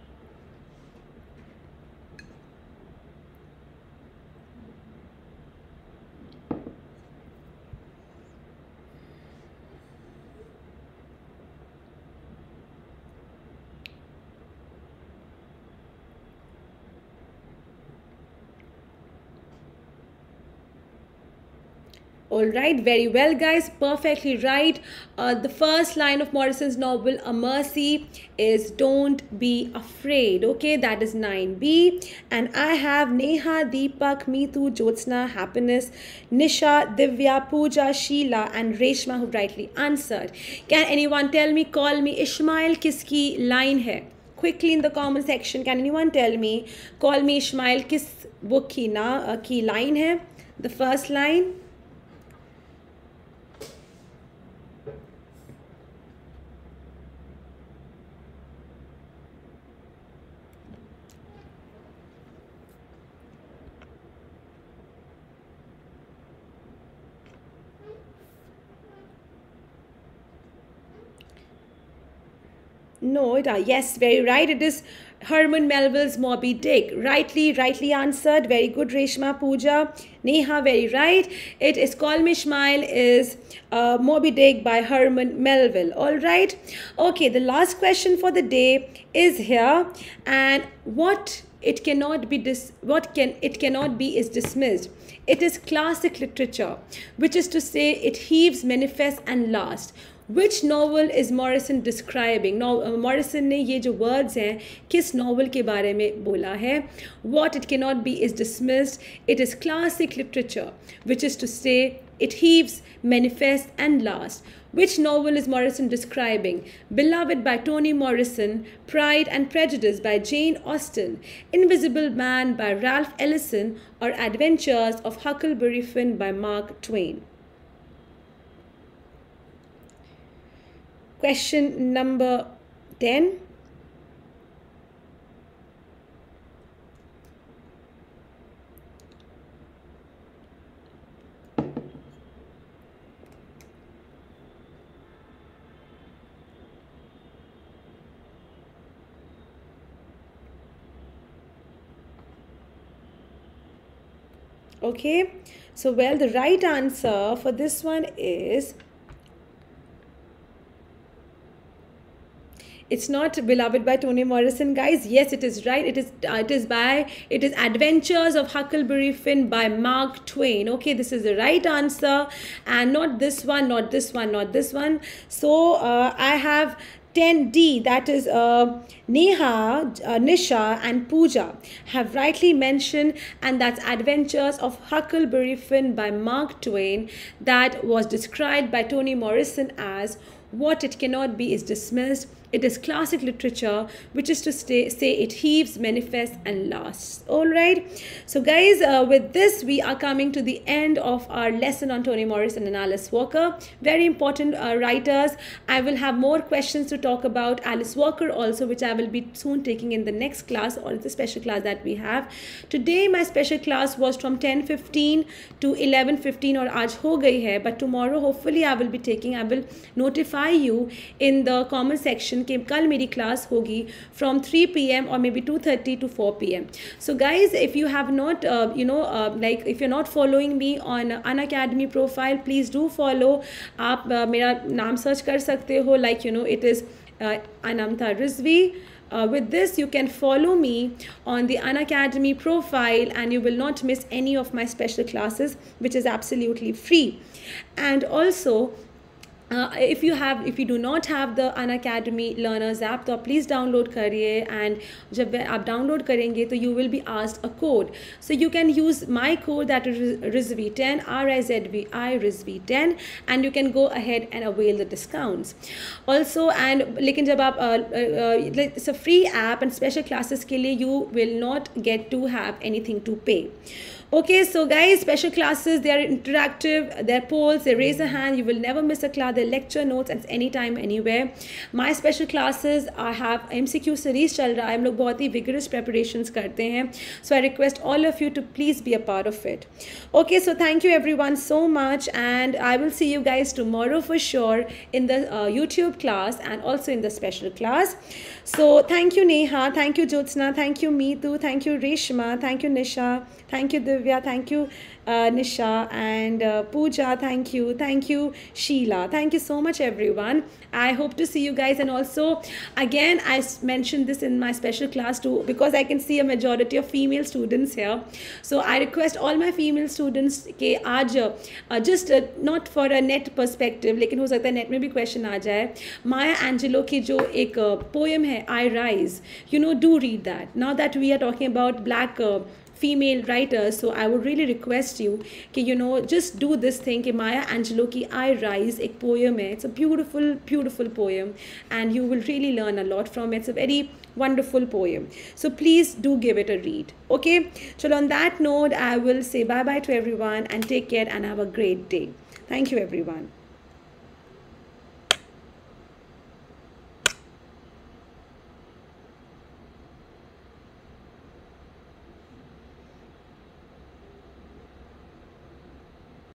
All right, very well, guys, perfectly right. The first line of Morrison's novel A Mercy is don't be afraid. Okay, that is 9B. And I have Neha, Deepak, Meetu, Jyotsna, Happiness, Nisha, Divya, Pooja, Sheila and Reshma who rightly answered. Can anyone tell me Call Me Ishmael kiski line hai? Quickly in the comment section, can anyone tell me Call Me Ishmael kis book ki line hai? The first line. No, yes, very right. It is Herman Melville's Moby Dick. Rightly answered. Very good, Reshma, Pooja, Neha, very right. It is Call Me Ishmael is Moby Dick by Herman Melville. All right. Okay, the last question for the day is here, and what it cannot be is dismissed. It is classic literature, which is to say it heaves, manifests and lasts. Which novel is Morrison describing? Now, Morrison ने ये जो words हैं किस novel के बारे में बोला है? What it cannot be is dismissed. It is classic literature, which is to say it heaves, manifests and lasts. Which novel is Morrison describing? Beloved by Toni Morrison, Pride and Prejudice by Jane Austen, Invisible Man by Ralph Ellison, or Adventures of Huckleberry Finn by Mark Twain? Question number 10. Okay, so well, the right answer for this one is, it's not Beloved by Toni Morrison, guys. Yes, it is right. It is Adventures of Huckleberry Finn by Mark Twain. Okay, this is the right answer, and not this one, not this one, not this one. So I have 10D, that is Neha, Nisha and Pooja have rightly mentioned, and that's Adventures of Huckleberry Finn by Mark Twain, that was described by Toni Morrison as what it cannot be is dismissed. It is classic literature, which is to say it heaves, manifests, and lasts. All right. So, guys, with this, we are coming to the end of our lesson on Toni Morris and Alice Walker. Very important writers. I will have more questions to talk about Alice Walker also, which I will be soon taking in the next class, or the special class that we have. Today, my special class was from 10:15 to 11:15, or aaj ho gayi hai, but tomorrow, hopefully, I will notify you in the comment section कि कल मेरी class होगी from 3 p.m. or maybe 2:30 to 4 p.m. So guys, if you have not like if you're not following me on Unacademy profile, please do follow. आप मेरा नाम search कर सकते हो, like it is Anamta Rizvi. With this, you can follow me on the Unacademy profile, and you will not miss any of my special classes, which is absolutely free. And also, if you do not have the Unacademy Learners app, तो please download करिए, and जब आप download करेंगे तो you will be asked a code. So you can use my code, that is RIZVI10, RIZVI RIZVI10, and you can go ahead and avail the discounts. Also, and लेकिन जब आप it's a free app, and special classes के लिए you will not get to have anything to pay. Okay, so guys, special classes, they are interactive, they're polls, they raise a hand, you will never miss a class, they're lecture notes, and it's anytime, anywhere. My special classes, I have MCQ series चल रहा है, हम लोग बहुत ही vigorous preparations करते हैं. So I request all of you to please be a part of it. Okay, so thank you everyone so much, and I will see you guys tomorrow for sure in the YouTube class and also in the special class. So thank you Neha, thank you Jyotsna, thank you Meetu, thank you Reshma, thank you Nisha, thank you Divya, thank you Nisha, and Pooja, thank you Sheila, thank you so much everyone. I hope to see you guys. And also, again, I mentioned this in my special class too, because I can see a majority of female students here. So I request all my female students कि आज just not for a net perspective, लेकिन हो सकता है net में भी question आ जाए, Maya Angelou की जो एक poem है I Rise, do read that. Now that we are talking about black female writers, so I would really request you कि just do this thing कि Maya Angelou की I Rise एक poem है. It's a beautiful poem, and you will really learn a lot from it. It's a very wonderful poem, so please do give it a read. Okay, so on that note, I will say bye bye to everyone, and take care and have a great day. Thank you everyone.